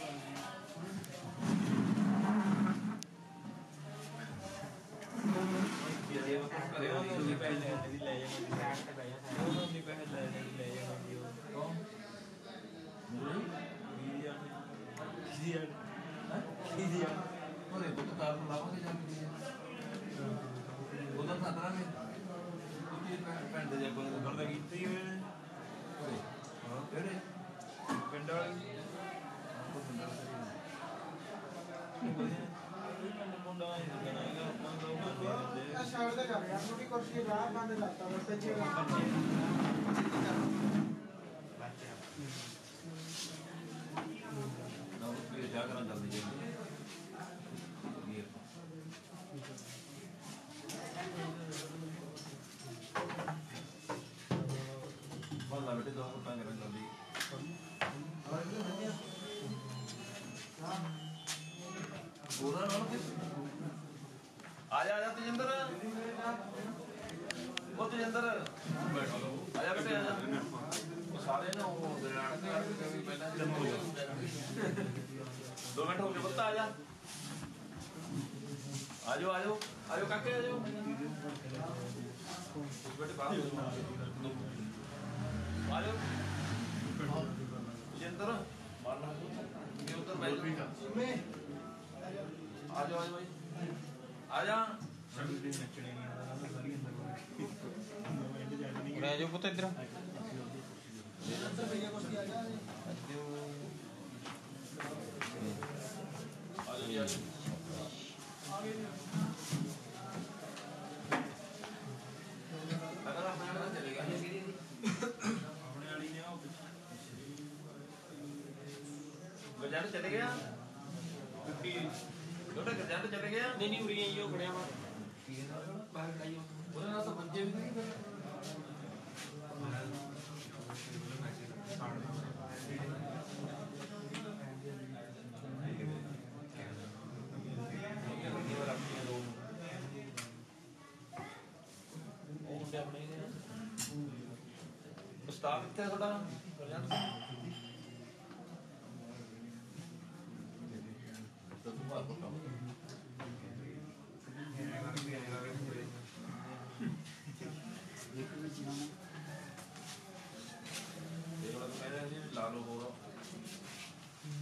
ਇਹ ਉਹ ਕਰੇ ਉਹ ਨਹੀਂ ਪੈਸੇ ਲੈਣੇ ਦੀ ਲੈ ਜਾਣਾ ਦੀ ਬੈਠ ਤੇ ਬੈ ਜਾ ਉਹ ਨਹੀਂ ਪੈਸੇ ਲੈਣੇ ਦੀ ਲੈ ਜਾਣਾ ਦੀ ਉਹ ਜੀ ਯਾਰ ਜੀ ਯਾਰ ਉਹਦੇ ਬੁੱਤ ਕਾਰ ਨੂੰ ਲਾਵਾਂਗੇ ਜਾ ਕੇ ਉਹਦਾ ਖਤਰਾ ਨੇ ਉਹਦੀ ਪੈਂਟ ਦੇ ਜੱਗੋਂ ਦਾ ਗੱਲ ਕੀਤੀ ਹੋਏ ਨੇ ਹਾਂ ਕਿਹੜੇ ਪਿੰਡ ਵਾਲੇ ਮੁੰਡਾ ਹੀ ਲੱਗਣਾ ਹੈਗਾ ਆਪਾਂ ਤਾਂ ਆ ਸਾਈਡ ਤੇ ਕਰ ਯਾਰ ਛੋਟੀ ਕੁਰਸੀ ਰਾਹ ਬੰਦ ਕਰਤਾ ਬਸ ਤੇ ਜੀ ਨਾ ਉਹ ਵੀ ਜਾ ਕਰਾਂ ਜਲਦੀ ਜਲਦੀ ਬੱਲਾ ਬੇਟੇ ਦੋ ਫੁੱਟਾਂ ਕਰਾਂ ਜਲਦੀ ਬੋਲਾ ਨਾ ਆ ਜਾ ਆ ਜਾ ਤੇਜਿੰਦਰ ਉਹ ਤੇਜਿੰਦਰ ਆ ਜਾ ਬੇਟੇ ਆ ਜਾ ਸਾਰੇ ਨਾ ਉਹ ਦਰਿਆਣ ਤੇ ਆ ਕੇ ਵੀ ਪਹਿਲਾਂ ਜੰਮੂ ਦੋ ਮਿੰਟ ਹੋ ਗਏ ਬੱਤਾ ਆ ਜਾ ਆਜੋ ਆਜੋ ਆਜੋ ਕਾਕੇ ਆਜੋ ਬੇਟੇ ਬਾਹਰ ਆਜੋ ਜਿੰਦਰ ਮਾਰਨਾ ਇਹ ਉਧਰ ਬੈਠ ਮੈਂ ਆਜੋ ਆਜੋ ਭਾਈ ਆ ਜਾ ਸੜੀ ਦੇ ਨੱਚਣੇ ਨਹੀਂ ਆਦਾ ਸਾਰੀ ਅੰਦਰ ਲੈ ਜਾਓ ਪੁੱਤ ਇੱਧਰ ਅਗਰ ਆਪਣੇ ਨਾਲ ਚਲੇ ਗਿਆ ਆਪਣੇ ਵਾਲੀ ਨੇ ਉਹ ਗਜਾਨ ਚਲੇ ਗਿਆ ਕੁੱਤੀ ਛੋਟਾ ਗਜਾਨ ਚਲੇ ਗਿਆ ਨਹੀਂ ਨਹੀਂ ਉਰੀਆਂ ਹੀ ਉਹ ਖੜਿਆ ਵਾ ਬਾਹਰ ਖੜਾਈ ਉਹਦੇ ਨਾਲ ਤਾਂ ਬੱਚੇ ਵੀ ਨਹੀਂ ਉਹ ਮੁੰਡੇ ਆਪਣੇ ਉਸਤਾਦ ਕਿੱਥੇ ਤੁਹਾਡਾ ਗਜਾਨ तो तुम्हारा बताओ ये वाला तो मैंने नहीं ला लो बोलो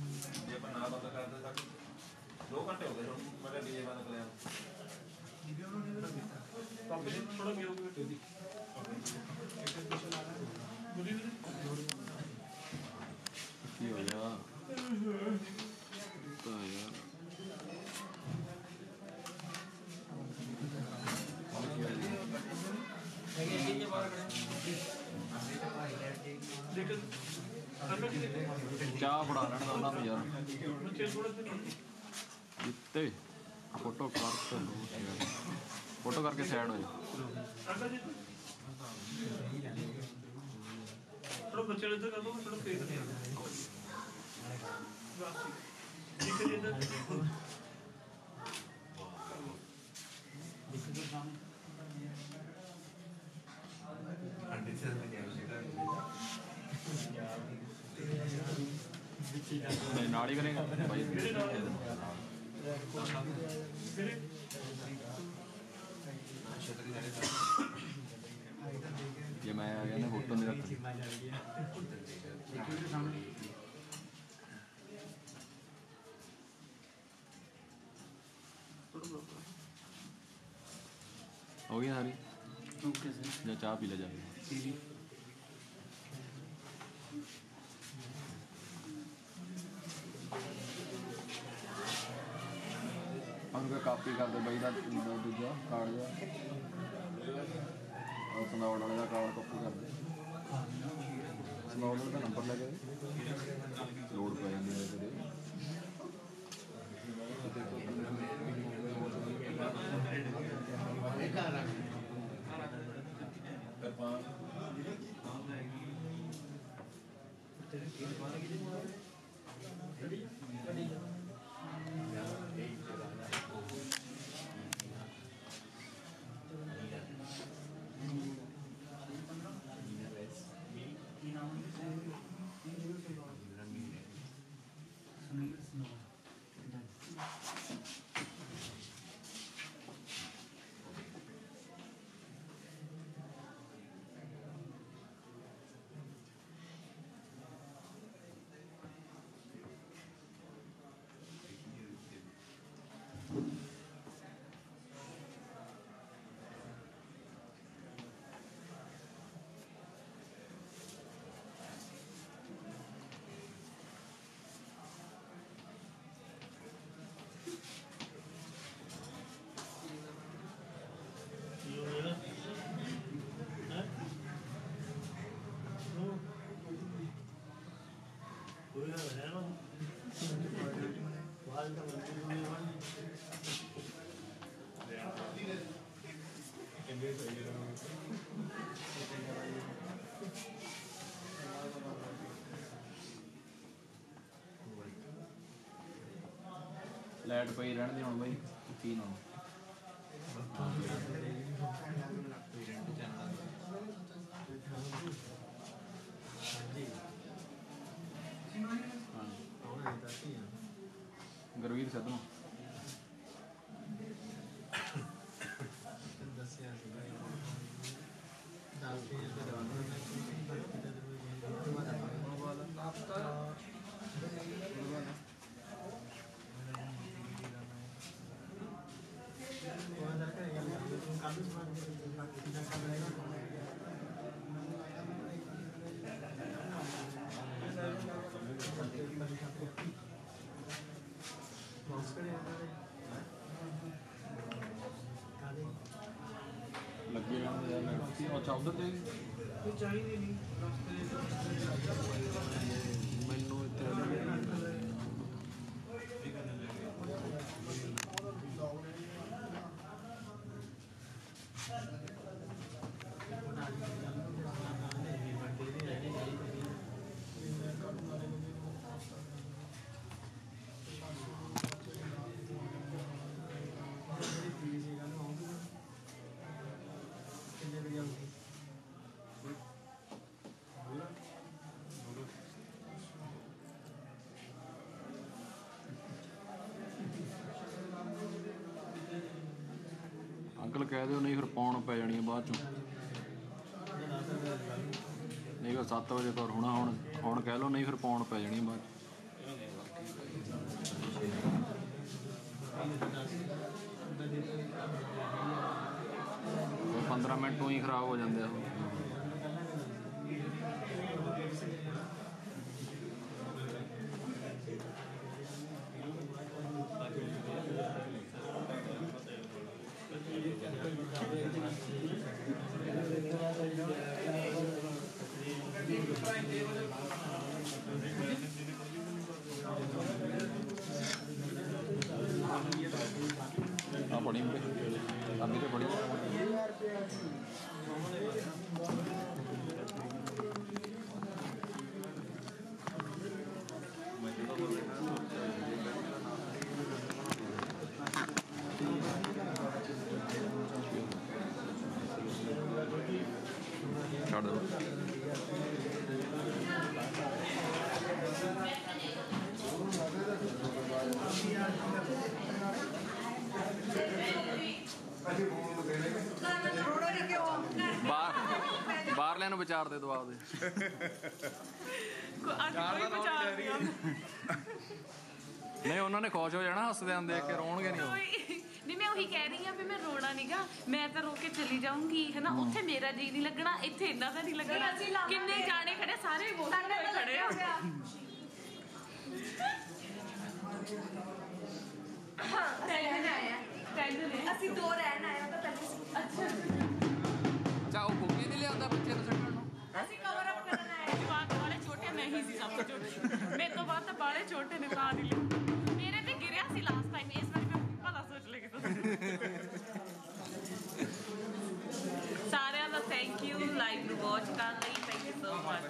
ਘੰਟੇ ਹੋ ਗਏ ਮੈਂ ਤਾਂ ਡੀਜੇ ਬੰਦ ਕਰਿਆ ਥੋੜਾ ਗਿਓ ਦੀ ਕੀ ਹੋ ਗਿਆ ਤਾਂ ਯਾਰ ਚਾਹ ਫੜਾ ਲੈਣ ਦਾ ਉਹਨਾਂ ਨੂੰ ਯਾਰ ਜਿੱਤੇ ਫੋਟੋ ਕਰ ਫੋਟੋ ਕਰਕੇ ਸਾਈਡ ਹੋ ਜਾ ਥੋੜਾ ਬੱਚੇ ਨੂੰ ਇੱਧਰ ਕਰ ਦੋ ਥੋੜਾ ਫੇਸ ਦੇ ਇੱਕ ਦੇ ਇੱਧਰ ਨਾਲ ਹੀ ਕਰੇਗਾ ਭਾਈ ਜੇ ਮੈਂ ਆ ਗਿਆ ਨਾ ਫੋਟੋ ਨਹੀਂ ਰੱਖਣੀ हो गया सारी या चाह पी ले जाए उनका कापी कर दे भाई का दूजा कार्ड जा और सनौड़ वाले का कार्ड कॉपी कर दे सनौड़ वाले का नंबर लगे लोड पै जाती है लाइट पई रहने दी हुण बई की ना गुरवीर सिद्धू लगे अच्छा उधर चाहिए नहीं मैनू अंकल कह दो नहीं फिर पौन पै जानी है बाद चों नहीं फिर सत्त बजे तो होना हुण हुण कह लो नहीं फिर पौन पै जानी है बाद पंद्रह मिनट तो ही खराब हो जाते हैं। हाँ पढ़ी अभी तो पढ़ी छाड़ दो। ਬਾਹਰ ਬਾਹਰਲਿਆਂ ਨੂੰ ਵਿਚਾਰ ਦੇ ਦਵਾ ਦੇ ਨਹੀਂ ਉਹਨਾਂ ਨੇ ਖੁਸ਼ ਹੋ ਜਾਣਾ ਹੱਸਦੇ ਆਂ ਦੇਖ ਕੇ ਰੋਣਗੇ ਨਹੀਂ ਉਹ ਨਹੀਂ ਮੈਂ ਉਹੀ ਕਹਿ ਰਹੀ ਹਾਂ ਵੀ ਮੈਂ ਰੋਣਾ ਨਹੀਂਗਾ ਮੈਂ ਤਾਂ ਰੋ ਕੇ ਚਲੀ ਜਾਊਂਗੀ ਹੈ ਨਾ ਉੱਥੇ ਮੇਰਾ ਜੀ ਨਹੀਂ ਲੱਗਣਾ ਇੱਥੇ ਇੰਨਾ ਦਾ ਨਹੀਂ ਲੱਗਣਾ ਕਿੰਨੇ ਜਾਣੇ ਖੜੇ ਸਾਰੇ ਇਮੋਸ਼ਨਲ ਹੋਏ ਖੜੇ ਆ ਅਸੀਂ ਦੋ ਰਹਿਣ ਆਏ ਤਾਂ ਪਹਿਲੇ ਅੱਛਾ ਅੱਛਾ ਉਹ ਬੁੱਕੇ ਨਹੀਂ ਲਿਆਉਂਦਾ ਬੱਚੇ ਨੂੰ ਛੱਡਣ ਨੂੰ ਅਸੀਂ ਕਵਰ ਅਪ ਕਰਨ ਆਏ ਜਵਾਕ ਵਾਲੇ ਛੋਟੇ ਮੈਂ ਹੀ ਸੀ ਸਭ ਤੋਂ ਛੋਟੀ ਮੇਰੇ ਤੋਂ ਬਾਅਦ ਤਾਂ ਬਾਲੇ ਛੋਟੇ ਨੇ ਤਾਂ ਨਹੀਂ ਮੇਰੇ ਤੇ ਗਿਰਿਆ ਸੀ ਲਾਸਟ ਟਾਈਮ ਇਸ ਵਾਰੀ ਮੈਂ ਪਤਾ ਸੋਚ ਲੈ ਕੇ ਸਾਰਿਆਂ ਦਾ ਥੈਂਕ ਯੂ ਲਾਈਵ ਨੂੰ ਵਾਚ ਕਰਨ ਲਈ ਥੈਂਕ ਯੂ ਸੋ ਮਚ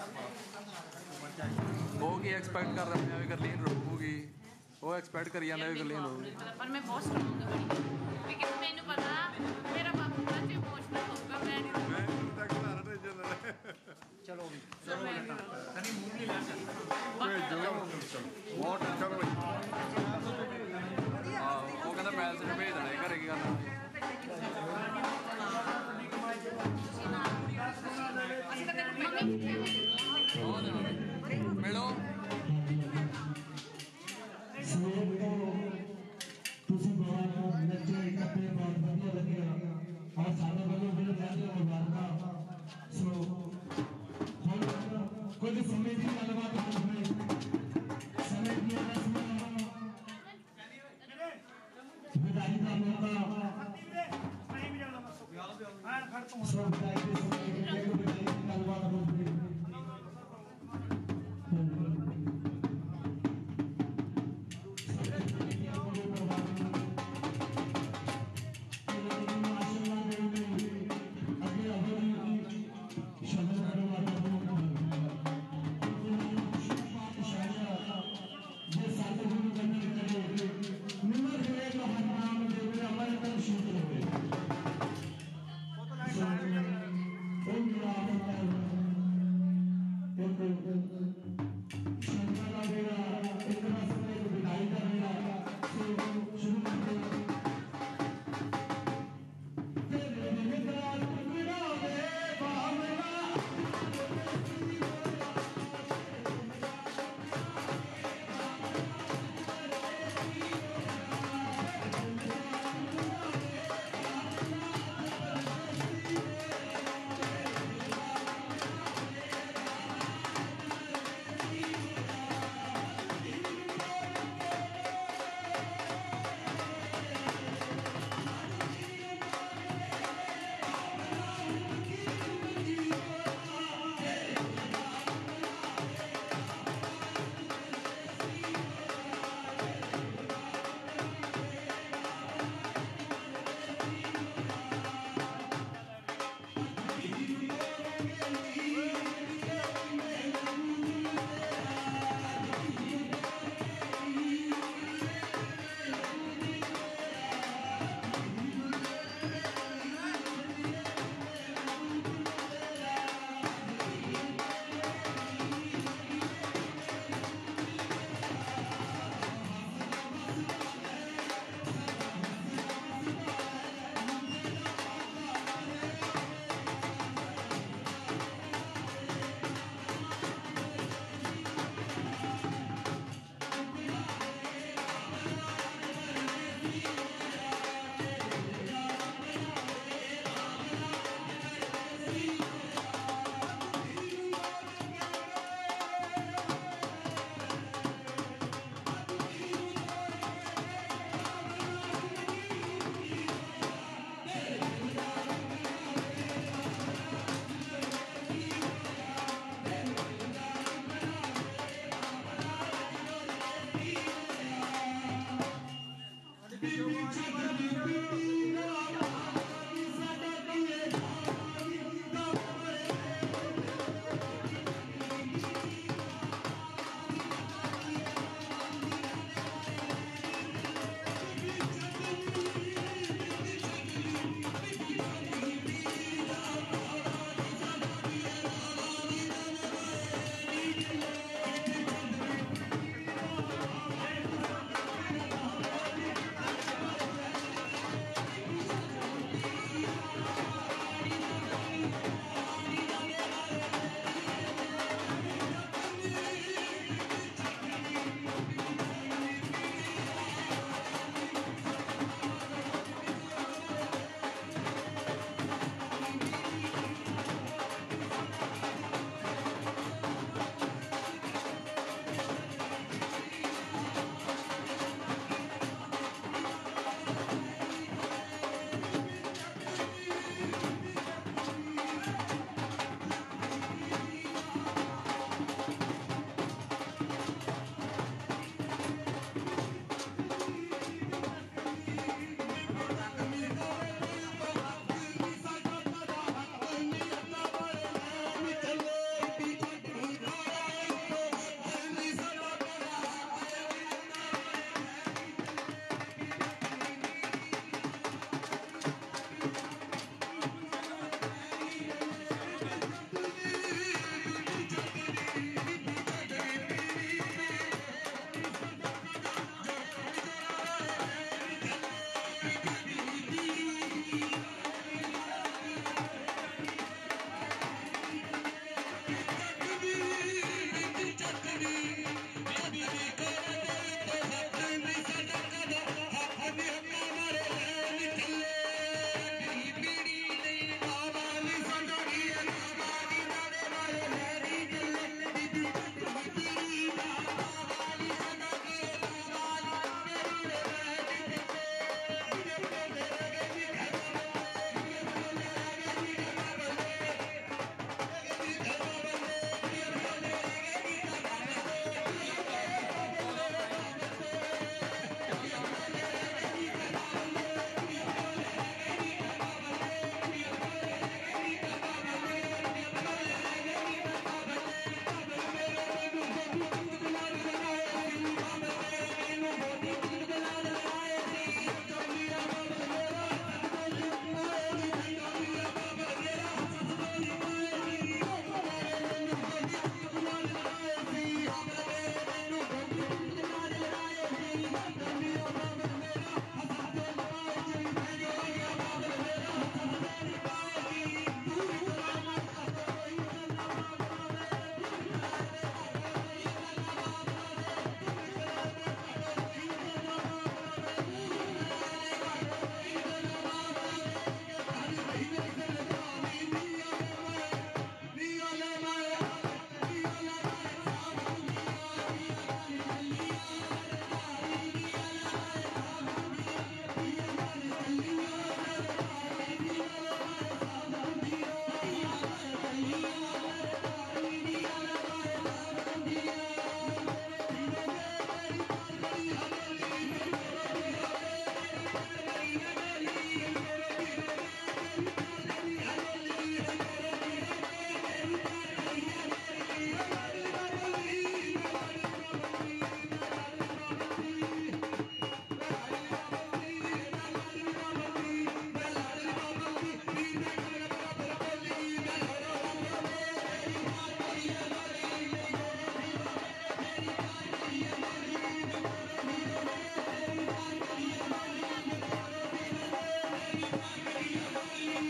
ਉਹ ਕੀ ਐਕਸਪੈਕਟ ਕਰ ਰਹੇ ਨੇ ਵੀ ਗਰਲੀਨ ਰਹੂਗੀ ਉਹ ਐਕਸਪੈਕਟ ਕਰੀ ਜਾਂਦੇ ਵੀ ਗਰਲੀਨ ਰਹੂਗੀ ਪਰ ਮੈਂ ਬਹੁਤ ਸਟਰੋਂਗ ਹਾਂ ਬੜੀ ਕਿਉਂਕਿ ਮੈਨੂੰ ਪਤਾ ਮੇਰਾ ਬਾਪੂ ਦਾ ਜੇ ਇਮੋਸ਼ਨਲ ਹੋਊਗਾ ਮੈਂ ਨਹੀਂ ਮੈਂ ਤਾਂ ਘਰ ਦੇ ਜਨ ਚਲੋ ਵੀ ਚਲੋ ਤਨੀ ਮੂੰਹ ਨਹੀਂ ਲੈ ਸਕਦਾ ਬਹੁਤ ਚਲੋ ਬਈ ਹਾਂ ਉਹ ਕਹਿੰਦਾ ਪੈਸੇ ਨੂੰ ਭੇਜ ਦੇਣੇ ਘਰੇ ਕੀ ਕਰਨਾ ਅਸੀਂ ਤਾਂ ਤੈਨੂੰ ਮਿਲੋ ਤੁਸੀਂ ਬਹੁਤ ਨੱਚੇ ਕੱਪੇ ਬਹੁਤ ਵਧੀਆ ਲੱਗਿਆ ਔਰ ਸਾਡੇ ਵੱਲੋਂ ਵੀ ਜਾਂਦੇ ਮੁਬਾਰਕਾਂ ਸੋ ਹੁਣ ਕੁਝ ਸਮੇਂ ਦੀ ਗੱਲਬਾਤ ਹੋਣੀ ਸਮੇਂ ਦੀਆਂ ਰਸਮਾਂ ਵਿਦਾਈ ਦਾ ਮੌਕਾ ਸੋ ਵਿਦਾਈ ਦੇ ਸਮੇਂ ਵਿਦਾਈ ਦੀ ਗੱਲਬਾਤ ਹੋਣੀ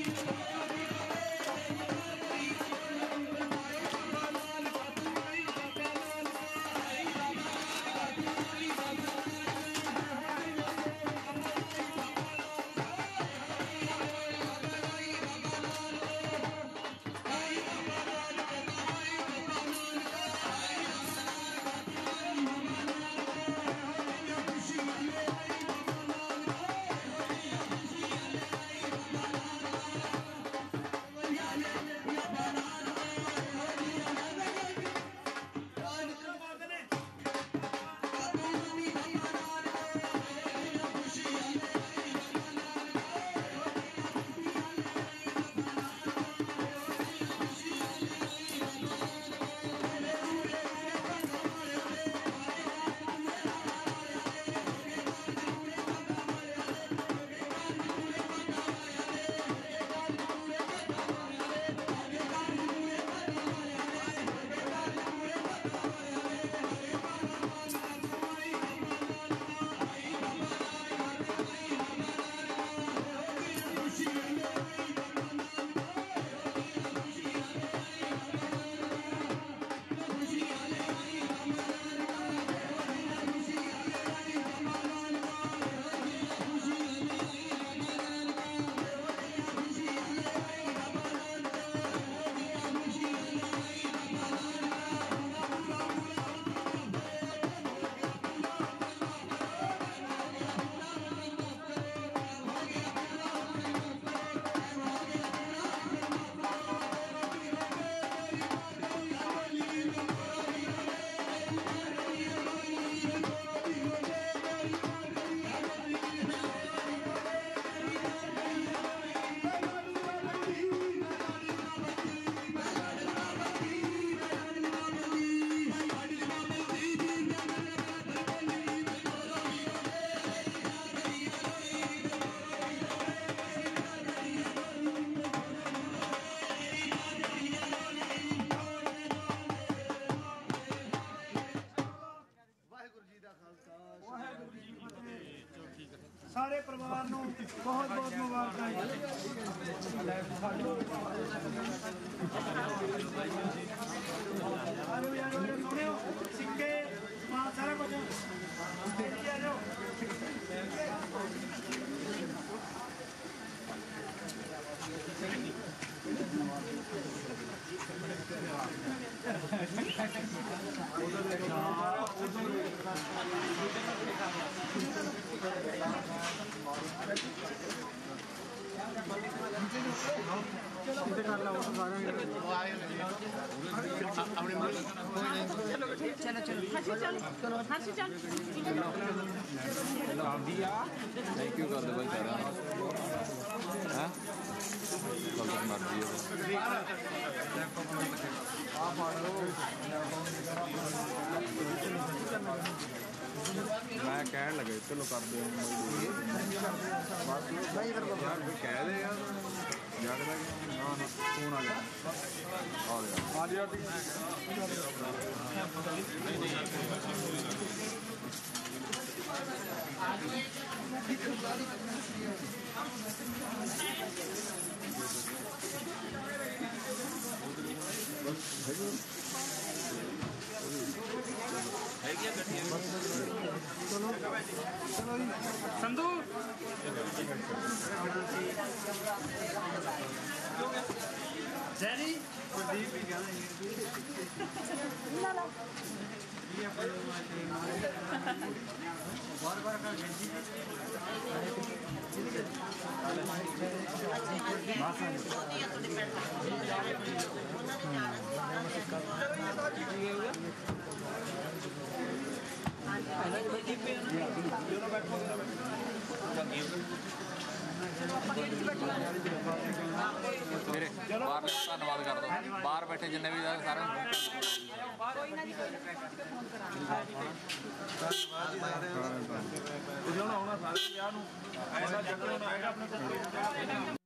सारे परिवार को बहुत बहुत मुबारक सिक्के सारा कुछ चलो चलो हर्षी चल चलो हर्षी चल थैंक यू कर दो भाई सारा हाँ कल मर्जी मैं कह लगे चलो कर दो कह दे यार जागदा ना ना फोन आ गया आ गया संधू जैनी कुलदीप भी बार बार का मेरे बाहर धन्यवाद कर दो बाहर बैठे जिन्ने भी सारे ਆਉਣਾ ਸਾਰੇ ਵਿਆਹ ਨੂੰ ਐਸਾ ਜੰਗਲ ਹੋਣਾ ਹੈਗਾ ਆਪਣੇ ਕੋਲ